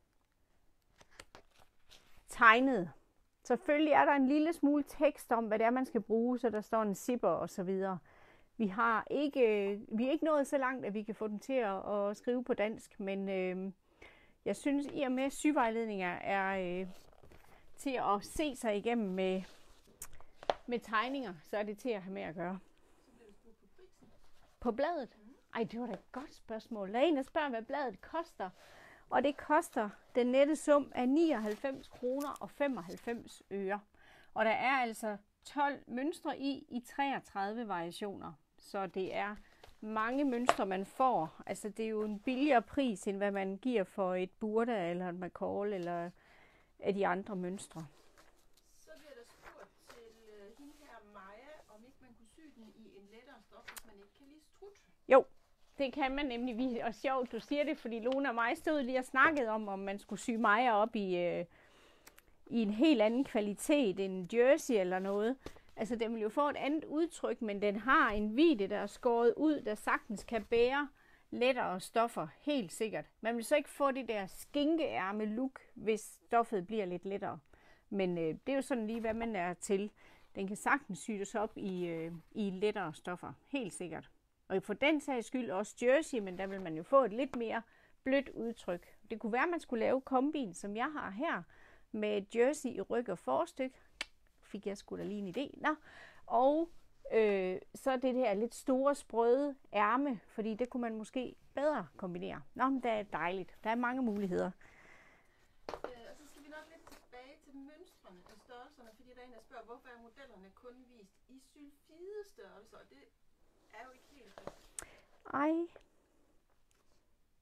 tegnet. Selvfølgelig er der en lille smule tekst om, hvad det er, man skal bruge, så der står en zipper og så videre. Vi er ikke nået så langt, at vi kan få dem til at skrive på dansk, men jeg synes, i og med syvejledninger er til at se sig igennem med tegninger, så er det til at have med at gøre. Så bliver der spurgt på prisen. På bladet? Ej, det var da et godt spørgsmål. Der er en, der spørger, hvad bladet koster. Og det koster den nette sum af 99 kroner og 95 øre. Og der er altså 12 mønstre i 33 variationer. Så det er mange mønstre, man får. Altså det er jo en billigere pris, end hvad man giver for et burda eller et McCall eller af de andre mønstre. Så bliver der spurgt til hende her Maja, om ikke man kunne sy den i en lettere stof, hvis man ikke kan lide strut. Jo, det kan man nemlig. Og sjovt, du siger det, fordi Lone og mig stod lige og snakkede om man skulle sy Maja op i en helt anden kvalitet end jersey eller noget. Altså den vil jo få et andet udtryk, men den har en vide, der er skåret ud, der sagtens kan bære lettere stoffer, helt sikkert. Man vil så ikke få det der skinkeærme look, hvis stoffet bliver lidt lettere. Men det er jo sådan lige, hvad man er til. Den kan sagtens syes op i lettere stoffer, helt sikkert. Og for den sags skyld også jersey, men der vil man jo få et lidt mere blødt udtryk. Det kunne være, at man skulle lave kombin, som jeg har her, med jersey i ryg og forstyk. Fik jeg sgu da lige en idé. Nå. Og så det her lidt store sprøde ærme, fordi det kunne man måske bedre kombinere. Nå, men det er dejligt. Der er mange muligheder. Og så skal vi nok lidt tilbage til mønstrene og størrelserne, fordi der er en, der spørger, hvorfor er modellerne kun vist i sylfide størrelser? Det er jo ikke helt rigtigt. Ej.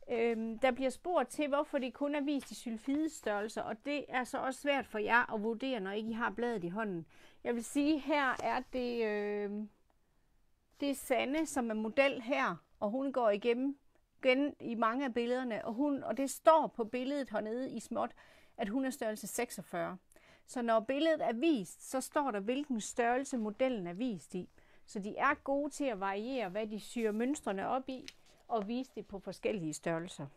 Der bliver spurgt til, hvorfor det kun er vist i sulfidestørrelser, og det er så også svært for jer at vurdere, når ikke I har bladet i hånden. Jeg vil sige, her er det er Sanne, som er model her, og hun går igennem igen i mange af billederne, og det står på billedet hernede i småt, at hun er størrelse 46. Så når billedet er vist, så står der, hvilken størrelse modellen er vist i. Så de er gode til at variere, hvad de syr mønstrene op i, og vise det på forskellige størrelser.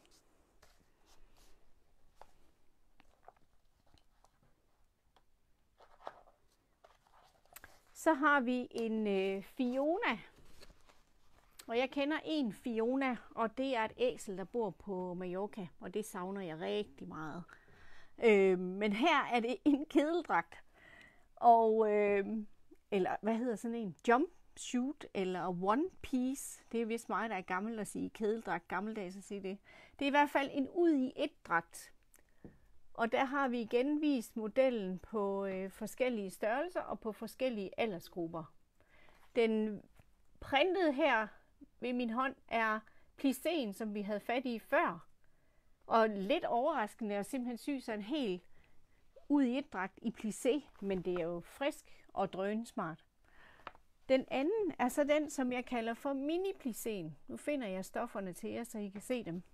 Så har vi en Fiona, og jeg kender en Fiona, og det er et æsel, der bor på Mallorca, og det savner jeg rigtig meget. Men her er det en kedeldragt, og eller hvad hedder sådan en? Jumpsuit eller one piece. Det er vist mig, der er gammel at sige kedeldragt, gammeldags at sige det. Det er i hvert fald en ud i et dragt. Og der har vi igen vist modellen på forskellige størrelser og på forskellige aldersgrupper. Den printede her ved min hånd er plisséen, som vi havde fat i før. Og lidt overraskende at simpelthen sy sig en helt ud i et dragt i plissé, men det er jo frisk og drønsmart. Den anden er så den, som jeg kalder for mini-plisséen. Nu finder jeg stofferne til jer, så I kan se dem.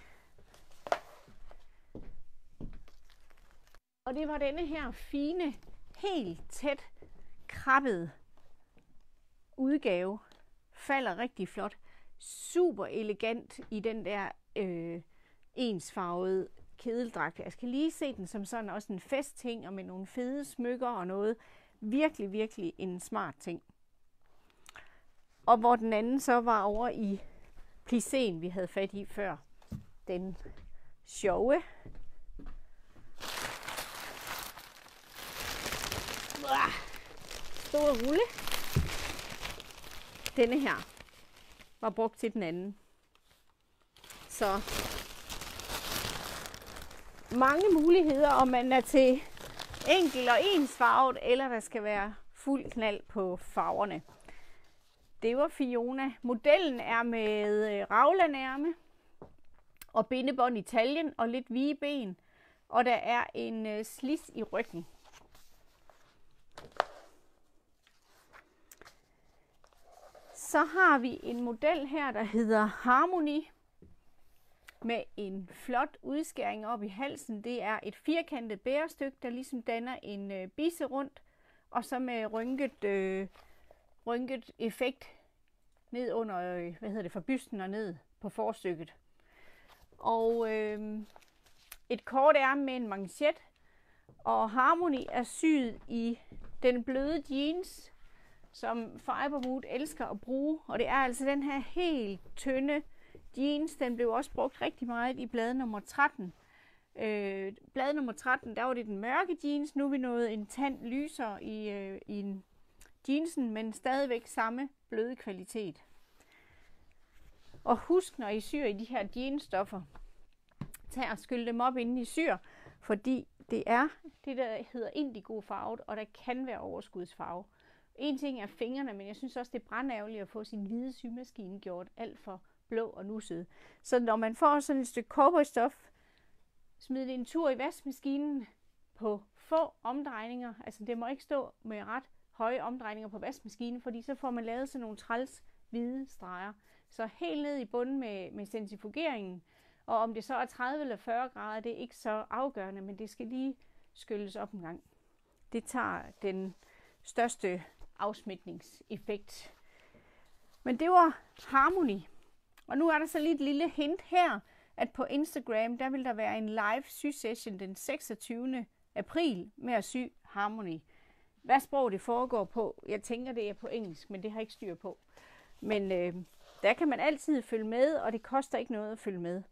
Og det var denne her fine, helt tæt krabbede udgave. Falder rigtig flot. Super elegant i den der ensfarvede kedeldragt. Jeg skal lige se den som sådan også en festting og med nogle fede smykker og noget. Virkelig, virkelig en smart ting. Og hvor den anden så var over i plisséen, vi havde fat i før. Den sjove. Stor rulle. Denne her var brugt til den anden. Så mange muligheder, om man er til enkelt og ensfarvet, eller der skal være fuld knald på farverne. Det var Fiona. Modellen er med raglanærme og bindebånd i taljen og lidt vige ben. Og der er en slids i ryggen. Så har vi en model her, der hedder Harmony, med en flot udskæring op i halsen. Det er et firkantet bærestykke, der ligesom danner en bisse rundt, og så med rynket effekt ned under, fra bysten og ned på forstykket. Og et kort ærme med en manchet, og Harmony er syet i den bløde jeans, som Fiberwood elsker at bruge, og det er altså den her helt tynde jeans. Den blev også brugt rigtig meget i blad nummer 13. Blad nummer 13, der var det den mørke jeans. Nu er vi nået en tand lysere i jeansen, men stadigvæk samme bløde kvalitet. Og husk, når I syr i de her jeansstoffer, tag og skyld dem op inden I syr, fordi det er det, der hedder indigo farvet, og der kan være overskudsfarve. En ting er fingrene, men jeg synes også, det er brandærgerligt at få sin hvide symaskine gjort alt for blå og nusset. Så når man får sådan et stykke cowboystof, smid det en tur i vaskemaskinen på få omdrejninger. Altså det må ikke stå med ret høje omdrejninger på vaskemaskinen, fordi så får man lavet sådan nogle træls hvide streger. Så helt ned i bunden med centrifugeringen, og om det så er 30 eller 40 grader, det er ikke så afgørende, men det skal lige skylles op en gang. Det tager den største afsmitningseffekt. Men det var Harmony. Og nu er der så lige et lille hint her, at på Instagram, der vil der være en live sy-session den 26. april med at sy Harmony. Hvad sprog det foregår på? Jeg tænker, det er på engelsk, men det har jeg ikke styr på. Men der kan man altid følge med, og det koster ikke noget at følge med.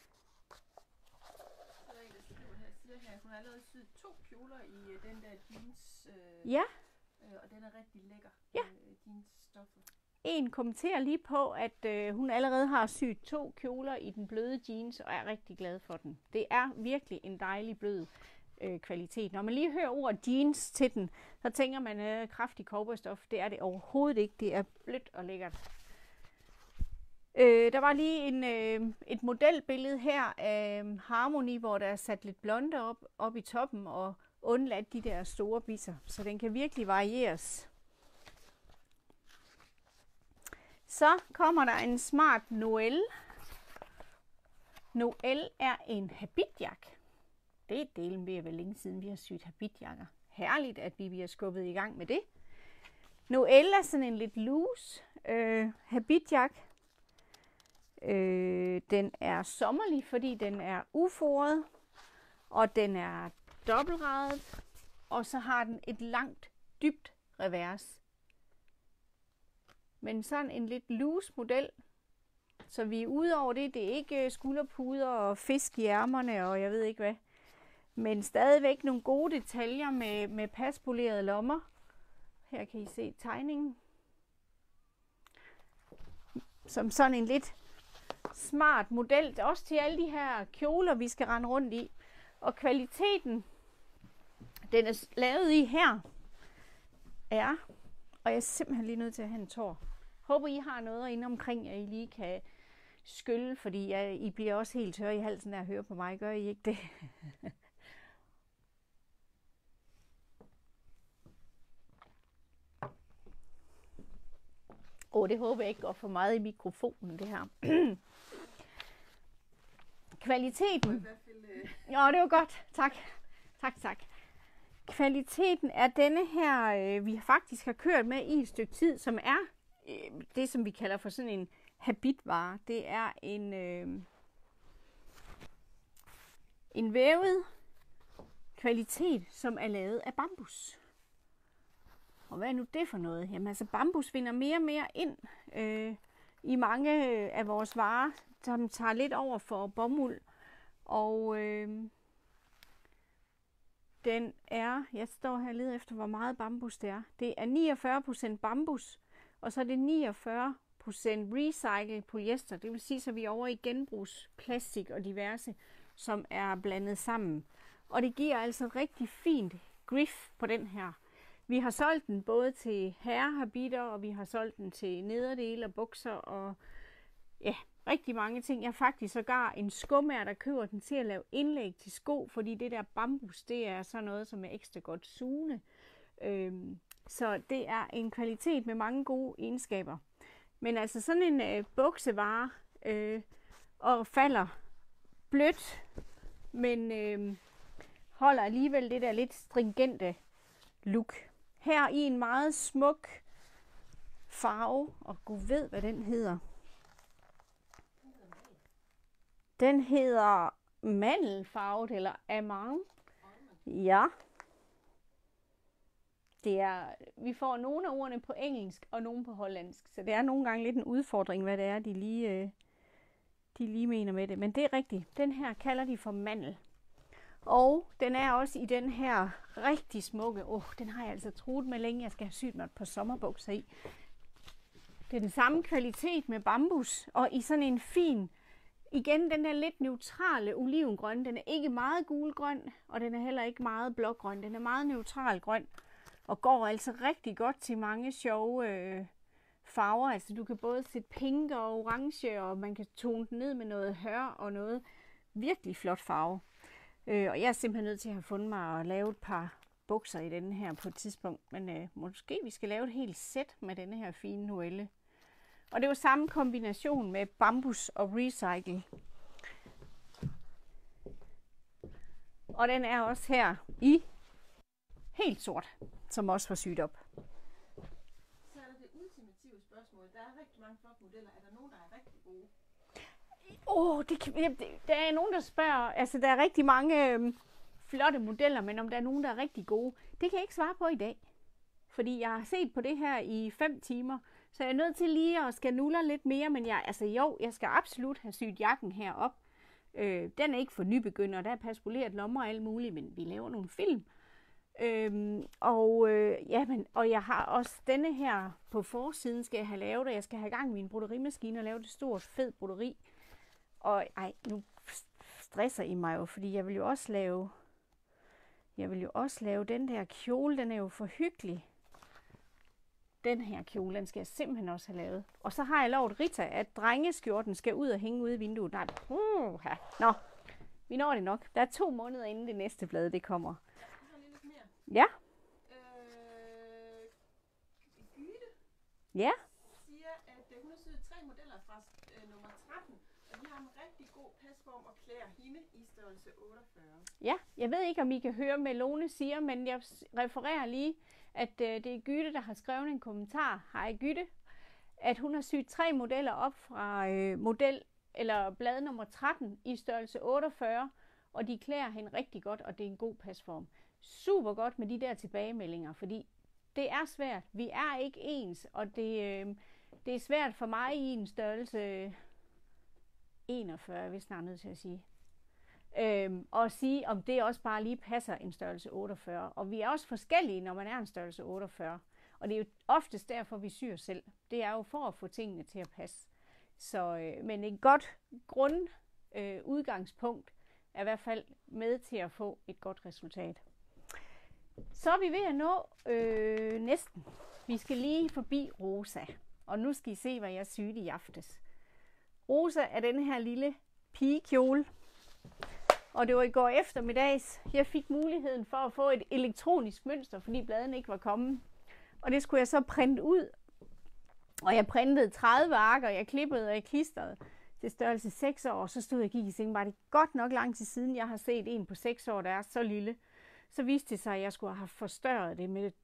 Hun har allerede syet 2 kjoler i den der jeans. Ja. Og den er rigtig lækker. Ja. Jeansstoffet. En kommenterer lige på, at hun allerede har syet 2 kjoler i den bløde jeans, og er rigtig glad for den. Det er virkelig en dejlig blød kvalitet. Når man lige hører ordet jeans til den, så tænker man kraftig cowboystof. Det er det overhovedet ikke. Det er blødt og lækkert. Der var lige et modelbillede her af Harmony, hvor der er sat lidt blonde op i toppen og undladt de der store bisser. Så den kan virkelig varieres. Så kommer der en smart Noel. Noel er en habitjakke. Det er delen ved at være længe siden, vi har syet habitjakker. Herligt, at vi bliver skubbet i gang med det. Noel er sådan en lidt loose habitjakke. Den er sommerlig, fordi den er uforet, og den er dobbeltradet, og så har den et langt, dybt revers. Men sådan en lidt loose model, så vi er ude over det. Det er ikke skulderpuder og fisk i ærmerne, og jeg ved ikke hvad. Men stadigvæk nogle gode detaljer med paspolerede lommer. Her kan I se tegningen. Som sådan en lidt smart model, også til alle de her kjoler, vi skal rende rundt i. Og kvaliteten, den er lavet i her, er, og jeg er simpelthen lige nødt til at have en tår. Håber, I har noget inde omkring, at I lige kan skylle, fordi I bliver også helt tørre i halsen af at høre på mig. Gør I ikke det? Det håber jeg ikke går for meget i mikrofonen, det her. Kvaliteten. Ja, det var godt. Tak. Tak. Kvaliteten er denne her, vi faktisk har kørt med i et stykke tid, som er det, som vi kalder for sådan en habitvare. Det er en vævet kvalitet, som er lavet af bambus. Og hvad er nu det for noget? Jamen altså, bambus vinder mere og mere ind i mange af vores varer, som tager lidt over for bomuld. Og den er, jeg står her og leder efter, hvor meget bambus det er. Det er 49% bambus, og så er det 49% recycled polyester. Det vil sige, så vi er over i genbrugsplastik og diverse, som er blandet sammen. Og det giver altså rigtig fint grif på den her. Vi har solgt den både til herrehabiter, og vi har solgt den til nederdele og bukser, og ja, rigtig mange ting. Jeg har faktisk sågar en skumær, der køber den til at lave indlæg til sko, fordi det der bambus, det er sådan noget, som er ekstra godt sugende. Så det er en kvalitet med mange gode egenskaber. Men altså sådan en buksevare og falder blødt, men holder alligevel det der lidt stringente look. Her i en meget smuk farve, og Gud ved, hvad den hedder. Den hedder mandelfarvet, eller amang. Ja. Det er, vi får nogle af ordene på engelsk, og nogle på hollandsk. Så det er nogle gange lidt en udfordring, hvad det er, de lige mener med det. Men det er rigtigt. Den her kalder de for mandel. Og den er også i den her rigtig smukke. Den har jeg altså truet med længe. Jeg skal have syet mig et par sommerbukser i. Det er den samme kvalitet med bambus. Og i sådan en fin, igen den der lidt neutrale olivengrøn. Den er ikke meget gulgrøn, og den er heller ikke meget blågrøn. Den er meget neutral grøn. Og går altså rigtig godt til mange sjove farver. Altså du kan både sætte pink og orange, og man kan tone den ned med noget hør og noget virkelig flot farve. Og jeg er simpelthen nødt til at have fundet mig og lave et par bukser i denne her på et tidspunkt. Men måske vi skal lave et helt sæt med denne her fine Noelle. Og det var samme kombination med bambus og recycle. Og den er også her i helt sort, som også var syet op. Så er der det ultimative spørgsmål. Der er rigtig mange flotte modeller. Er der nogen, der er rigtig gode? Der er nogen, der spørger. Altså, der er rigtig mange flotte modeller, men om der er nogen, der er rigtig gode, det kan jeg ikke svare på i dag. Fordi jeg har set på det her i 5 timer, så jeg er nødt til lige at skal nulle lidt mere, men jeg skal absolut have syet jakken herop. Den er ikke for nybegynder, der er paspoleret lommer og alt muligt, men vi laver nogle film. Og jeg har også denne her på forsiden, skal jeg have lavet, og jeg skal have gang i min broderimaskine og lave det stort, fed broderi. Og nu stresser I mig jo, fordi jeg vil jo også lave den der kjole, den er jo for hyggelig. Den her kjole, den skal jeg simpelthen også have lavet. Og så har jeg lovet Rita, at drengeskjorten skal ud og hænge ude i vinduet. Nej, Nå, vi når det nok. Der er 2 måneder inden det næste blad, det kommer. Ja, jeg har lige lidt mere. Ja. Gyde Ja. siger, at hun har syet 3 modeller fra nummer 13, og de har en rigtig god pasform og klæder hende i størrelse 48. Ja, jeg ved ikke, om I kan høre, hvad Lone siger, men jeg refererer lige, at det er Gytte, der har skrevet en kommentar. Hej Gytte. At hun har syet 3 modeller op fra blad nummer 13 i størrelse 48, og de klæder hende rigtig godt, og det er en god pasform. Super godt med de der tilbagemeldinger, fordi det er svært. Vi er ikke ens, og det er svært for mig i en størrelse 41, hvis jeg er nødt til at sige. Og sige, om det også bare lige passer en størrelse 48. Og vi er også forskellige, når man er en størrelse 48. Og det er jo oftest derfor, vi syr selv. Det er jo for at få tingene til at passe. Så, men et godt udgangspunkt er i hvert fald med til at få et godt resultat. Så er vi ved at nå næsten. Vi skal lige forbi Rosa. Og nu skal I se, hvad jeg syede i aftes. Rosa er den her lille pigekjole. Og det var i går eftermiddags. Jeg fik muligheden for at få et elektronisk mønster, fordi bladene ikke var kommet. Og det skulle jeg så printe ud. Og jeg printede 30 ark, og jeg klippede og jeg klistrede til størrelse 6 år. Så stod jeg og gik og tænkte, var det godt nok lang tid siden, jeg har set en på 6 år, der er så lille. Så viste det sig, at jeg skulle have forstørret det med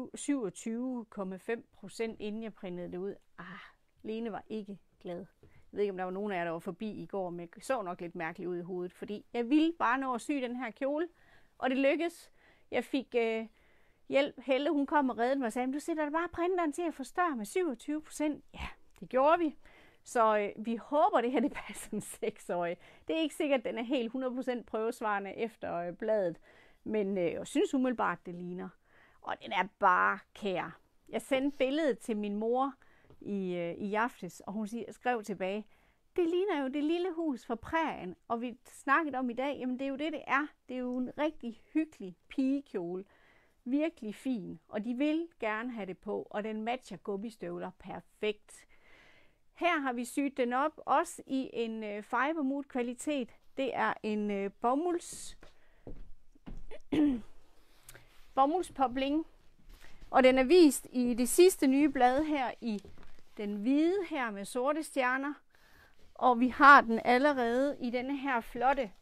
27,5%, inden jeg printede det ud. Lene var ikke glad. Jeg ved ikke, om der var nogen af jer, der var forbi i går, men jeg så nok lidt mærkeligt ud i hovedet, fordi jeg ville bare nå at sy den her kjole, og det lykkedes. Jeg fik hjælp. Helle, hun kom og reddede mig og sagde, du sætter bare printeren til at forstørre med 27%. Ja, det gjorde vi. Så vi håber, det her det passer en 6-årig. Det er ikke sikkert, at den er helt 100% prøvesvarende efter bladet, men jeg synes umiddelbart, det ligner. Og den er bare kær. Jeg sendte billedet til min mor i aftes, og hun skrev tilbage, det ligner jo det lille hus fra prærien, og vi snakkede om i dag, jamen det er jo det er. Det er jo en rigtig hyggelig pigekjole. Virkelig fin, og de vil gerne have det på, og den matcher gummistøvler perfekt. Her har vi syet den op, også i en fibermood kvalitet. Det er en bomuldspobling, og den er vist i det sidste nye blad her i den hvide her med sorte stjerner, og vi har den allerede i denne her flotte,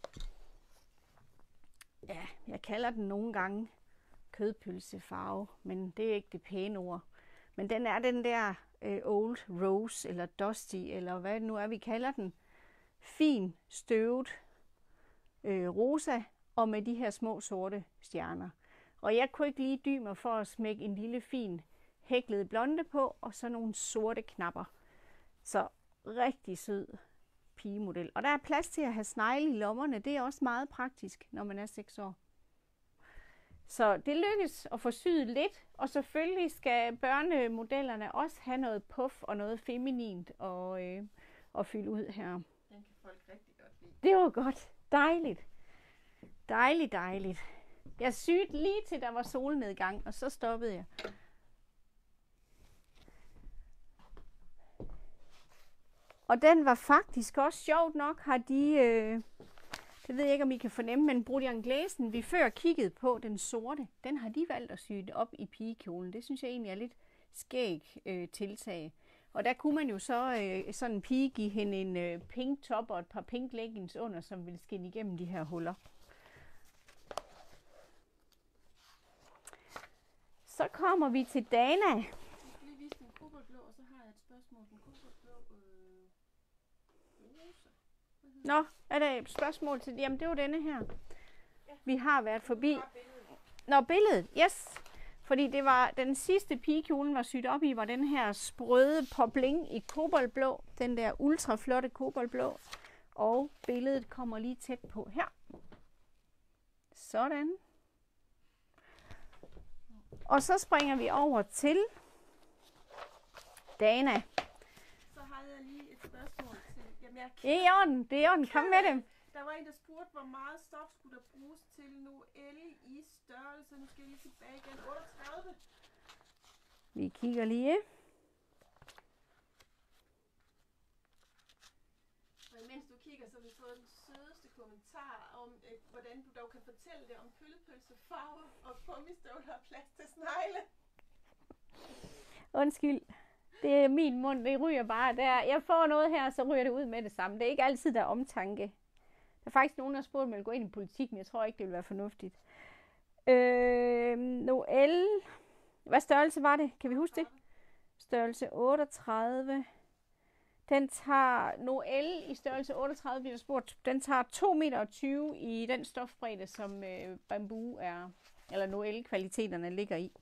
ja, jeg kalder den nogle gange kødpølsefarve, men det er ikke det pæne ord. Men den er den der Old Rose, eller Dusty, eller hvad det nu er, vi kalder den. Fin, støvet rosa, og med de her små sorte stjerner. Og jeg kunne ikke lige dy mig for at smække en lille fin hæklet blonde på, og så nogle sorte knapper. Så rigtig sød pigemodel. Og der er plads til at have snegle i lommerne. Det er også meget praktisk, når man er 6 år. Så det lykkes at få syet lidt, og selvfølgelig skal børnemodellerne også have noget puff og noget feminint og fylde ud her. Den kan folk rigtig godt lide. Det var godt. Dejligt. Dejligt, dejligt. Jeg syede lige til der var solnedgang, og så stoppede jeg. Og den var faktisk også sjovt nok, har de, det ved jeg ikke om I kan fornemme, men Brodian Glæsen, vi før kiggede på den sorte, den har de valgt at sy op i pigekjolen. Det synes jeg egentlig er lidt skæg tiltag. Og der kunne man jo så sådan en pige give hende en pink top og et par pink leggings under, som ville skinne igennem de her huller. Så kommer vi til Dana. Jeg skal lige vise den koboldblå, og så har jeg et spørgsmål. Den koboldblå rosa. Nå, er der et spørgsmål til? Jamen, det var denne her. Ja. Vi har været forbi. Nå, billedet. Yes. Fordi det var den sidste pigekjolen var syet op i, var den her sprøde popling i koboldblå. Den der ultra flotte koboldblå. Og billedet kommer lige tæt på her. Sådan. Og så springer vi over til Dana. Så har jeg lige et spørgsmål til. Jamen, det er i orden, det er i orden. Kom med dem. Der var en, der spurgte, hvor meget stof skulle der bruges til Noelle i størrelse. Nu skal jeg lige tilbage igen. 38. Vi kigger lige. Og imens du kigger, så har vi fået den sødeste kommentar om, hvordan du dog kan fortælle det om kødpølsefarve og gummistøvler og plads til snegle. Undskyld. Det er min mund, det ryger bare der. Jeg får noget her, så ryger det ud med det samme. Det er ikke altid, der er omtanke. Der er faktisk nogen, der har spurgt, om jeg vil gå ind i politik, men jeg tror ikke, det vil være fornuftigt. Noel. Hvad størrelse var det? Kan vi huske det? Størrelse 38. Den tager Noel i størrelse 38, bliver der spurgt. Den tager 2,20 meter i den stofbredde, som bambu er, eller Noel-kvaliteterne ligger i.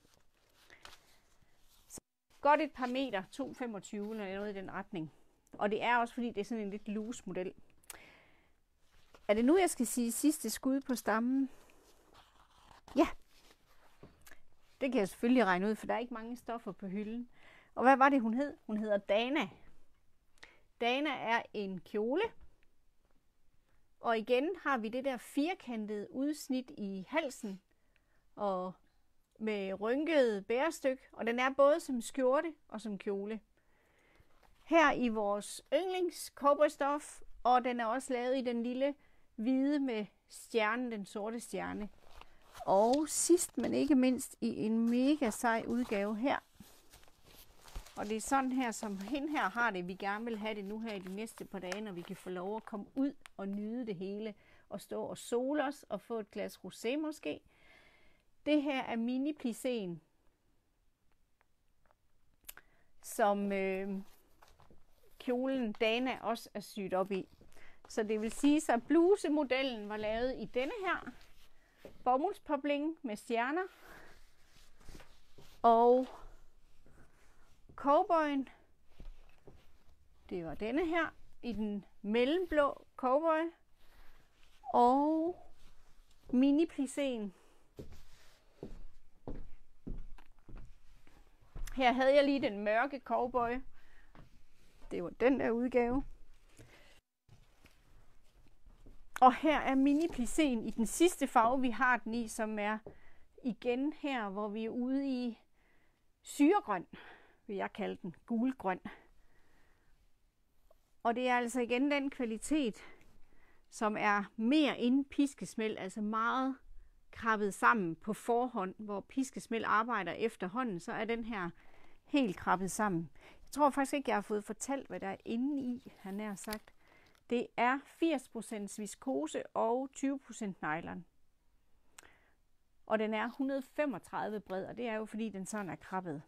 Så godt et par meter, 2,25 eller noget i den retning. Og det er også, fordi det er sådan en lidt loose model. Er det nu, jeg skal sige sidste skud på stammen? Ja. Det kan jeg selvfølgelig regne ud, for der er ikke mange stoffer på hylden. Og hvad var det, hun hed? Hun hedder Dana. Dana er en kjole. Og igen har vi det der firkantede udsnit i halsen. Og med rynket bærestyk. Og den er både som skjorte og som kjole. Her i vores yndlings cowboystof. Og den er også lavet i den lille hvide med stjernen, den sorte stjerne. Og sidst, men ikke mindst, i en mega sej udgave her. Og det er sådan her, som hende her har det. Vi gerne vil have det nu her i de næste par dage, når vi kan få lov at komme ud og nyde det hele. Og stå og sole os og få et glas rosé måske. Det her er mini-plisséen, som kjolen Dana også er syet op i. Så det vil sige, at blusemodellen var lavet i denne her bomuldspobling med stjerner. Og cowboyen, det var denne her i den mellemblå cowboy. Og mini-plisséen. Her havde jeg lige den mørke cowboy. Det var den der udgave. Og her er mini-plisséen i den sidste farve, vi har den i, som er igen her, hvor vi er ude i syregrøn, vil jeg kalde den, gulgrøn. Og det er altså igen den kvalitet, som er mere end piskesmæld, altså meget krabbet sammen på forhånd, hvor piskesmæld arbejder efterhånden, så er den her helt krabbet sammen. Jeg tror faktisk ikke, jeg har fået fortalt, hvad der er inde i, han har sagt. Det er 80% viskose og 20% nylon. Og den er 135 bred, og det er jo fordi, den sådan er krabbet.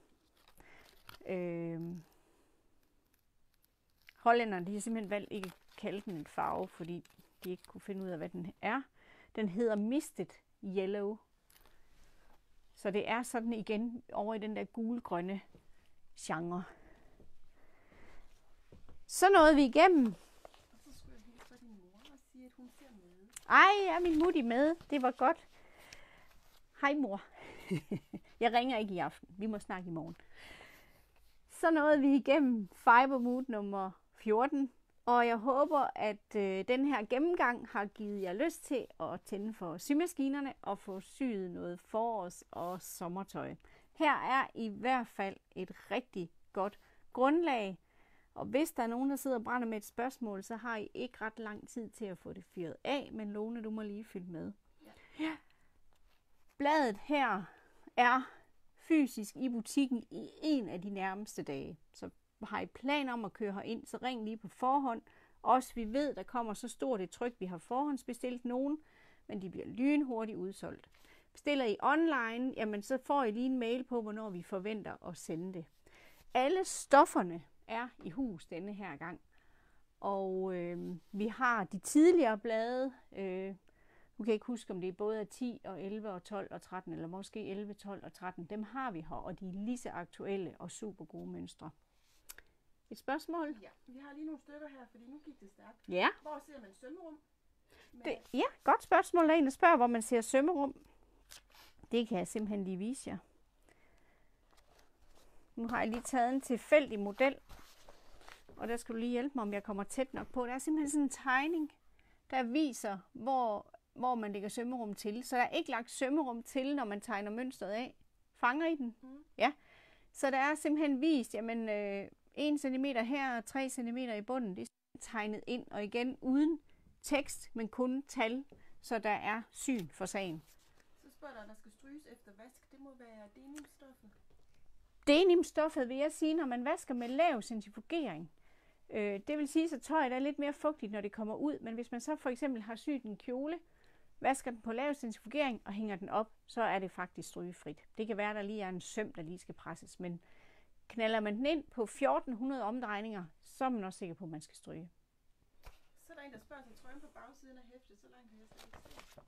Hollænderne, de har simpelthen valgt ikke at kalde den en farve, fordi de ikke kunne finde ud af, hvad den er. Den hedder Misted Yellow. Så det er sådan igen over i den der gulgrønne genre. Så nåede vi igennem. Og så skulle jeg hilse fra din mor og sige, at hun ser med. Ej, er min mutti med? Det var godt. Hej mor. Jeg ringer ikke i aften. Vi må snakke i morgen. Så nåede vi igennem Fiber Mood nummer 14. Og jeg håber, at den her gennemgang har givet jer lyst til at tænde for symaskinerne og få syet noget forårs- og sommertøj. Her er i hvert fald et rigtig godt grundlag. Og hvis der er nogen, der sidder og brænder med et spørgsmål, så har I ikke ret lang tid til at få det fyret af. Men Lone, du må lige følge med. Ja. Bladet her er fysisk i butikken i en af de nærmeste dage. Så har I plan om at køre herind, så ring lige på forhånd. Også vi ved, der kommer så stort et tryk, vi har forhåndsbestilt nogen, men de bliver lynhurtigt udsolgt. Bestiller I online, jamen så får I lige en mail på, hvornår vi forventer at sende det. Alle stofferne er i hus denne her gang. Og vi har de tidligere blade. Nu kan jeg ikke huske, om det er både er 10 og 11 og 12 og 13, eller måske 11, 12 og 13. Dem har vi her, og de er lige så aktuelle og super gode mønstre. Et spørgsmål? Ja, vi har lige nogle stykker her, fordi nu gik det stærkt. Ja. Hvor ser man sømmerum? Ja, godt spørgsmål. Der er en, der spørger, hvor man ser sømmerum. Det kan jeg simpelthen lige vise jer. Nu har jeg lige taget en tilfældig model. Og der skal du lige hjælpe mig, om jeg kommer tæt nok på. Der er simpelthen sådan en tegning, der viser, hvor man lægger sømmerum til. Så der er ikke lagt sømmerum til, når man tegner mønstret af. Fanger I den? Mm. Ja. Så der er simpelthen vist, jamen 1 cm her og 3 cm i bunden, det er tegnet ind, og igen uden tekst, men kun tal, så der er syn for sagen. Så spørger der skal stryges efter vask. Det må være denimstoffet. Denimstoffet vil jeg sige, når man vasker med lav centrifugering. Det vil sige, at tøjet er lidt mere fugtigt, når det kommer ud, men hvis man så for eksempel har syet en kjole, vasker den på lav centrifugering og hænger den op, så er det faktisk strygefrit. Det kan være, at der lige er en søm, der lige skal presses, men knalder man den ind på 1400 omdrejninger, så er man også sikker på, at man skal stryge. Så er der en, der spørger sig trøjen på bagsiden af hæftet, så langt kan jeg slet ikke se.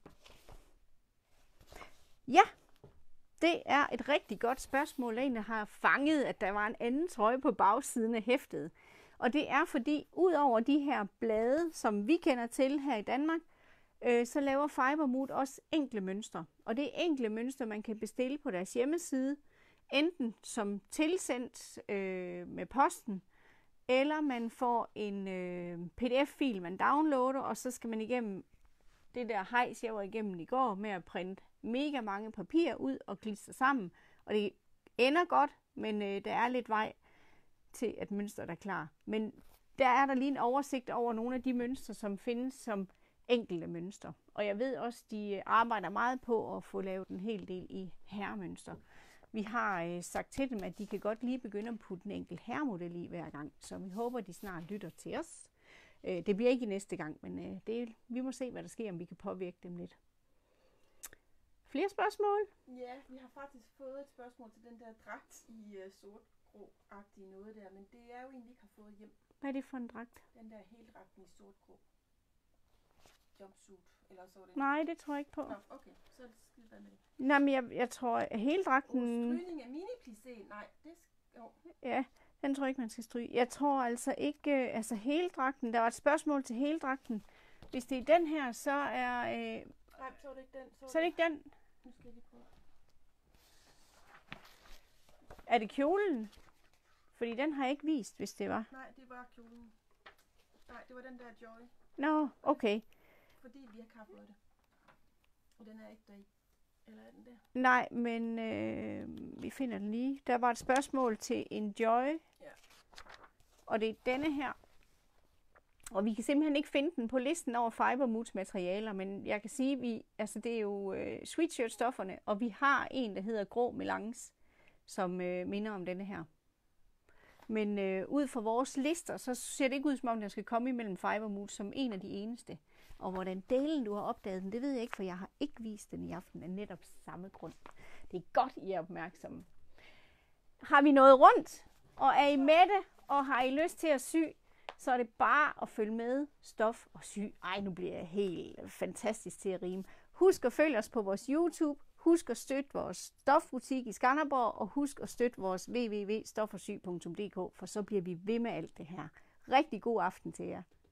Ja, det er et rigtig godt spørgsmål. En, der har fanget, at der var en anden trøje på bagsiden af hæftet. Og det er fordi, ud over de her blade, som vi kender til her i Danmark, så laver Fibermood også enkle mønstre. Og det er enkle mønstre, man kan bestille på deres hjemmeside, enten som tilsendt med posten, eller man får en pdf-fil, man downloader, og så skal man igennem det der hejs, jeg var igennem i går, med at printe mega mange papirer ud og klistre sammen. Og det ender godt, men der er lidt vej til, at mønstret er klar. Men der er der lige en oversigt over nogle af de mønstre, som findes som enkelte mønstre. Og jeg ved også, de arbejder meget på at få lavet en hel del i herremønster. Vi har sagt til dem, at de kan godt lige begynde at putte en enkelt herremodel i hver gang, så vi håber, de snart lytter til os. Det bliver ikke i næste gang, men vi må se, hvad der sker, om vi kan påvirke dem lidt. Flere spørgsmål? Ja, vi har faktisk fået et spørgsmål til den der dragt i sort-grå-agtige noget der, men det er jo en, vi ikke har fået hjem. Hvad er det for en dragt? Den der heldragten i sort-grå. Jumpsuit, eller så det. Nej, det tror jeg ikke på. Nå, okay, så er det skide med det. Nej, men jeg tror, at heldragten... Strygning af mini-plissé, nej, det jo. Ja, den tror jeg ikke, man skal stryge. Jeg tror altså ikke, altså heldragten, der var et spørgsmål til heldragten. Hvis det er den her, så er... Nej, så er det ikke den. Så er det ikke den. Nu skal jeg lige prøve. Er det kjolen? Fordi den har jeg ikke vist, hvis det var. Nej, det var kjolen. Nej, det var den der Joy. Nå, okay. Fordi vi ikke har fået det. Og den er ikke deri. Eller er den der? Nej, men vi finder den lige. Der var et spørgsmål til Enjoy. Ja. Og det er denne her. Og vi kan simpelthen ikke finde den på listen over Fibermoods materialer, men jeg kan sige, det er jo sweatshirt-stofferne, og vi har en, der hedder grå melange, som minder om denne her. Men ud fra vores lister, så ser det ikke ud, som om den skal komme imellem Fibermoods som en af de eneste. Og hvordan delen du har opdaget den, det ved jeg ikke, for jeg har ikke vist den i aften af netop samme grund. Det er godt, I er opmærksomme. Har vi noget rundt, og er I mætte, og har I lyst til at sy, så er det bare at følge med stof og sy. Ej, nu bliver jeg helt fantastisk til at rime. Husk at følge os på vores YouTube. Husk at støtte vores stofbutik i Skanderborg, og husk at støtte vores www.stofogsy.dk, for så bliver vi ved med alt det her. Rigtig god aften til jer.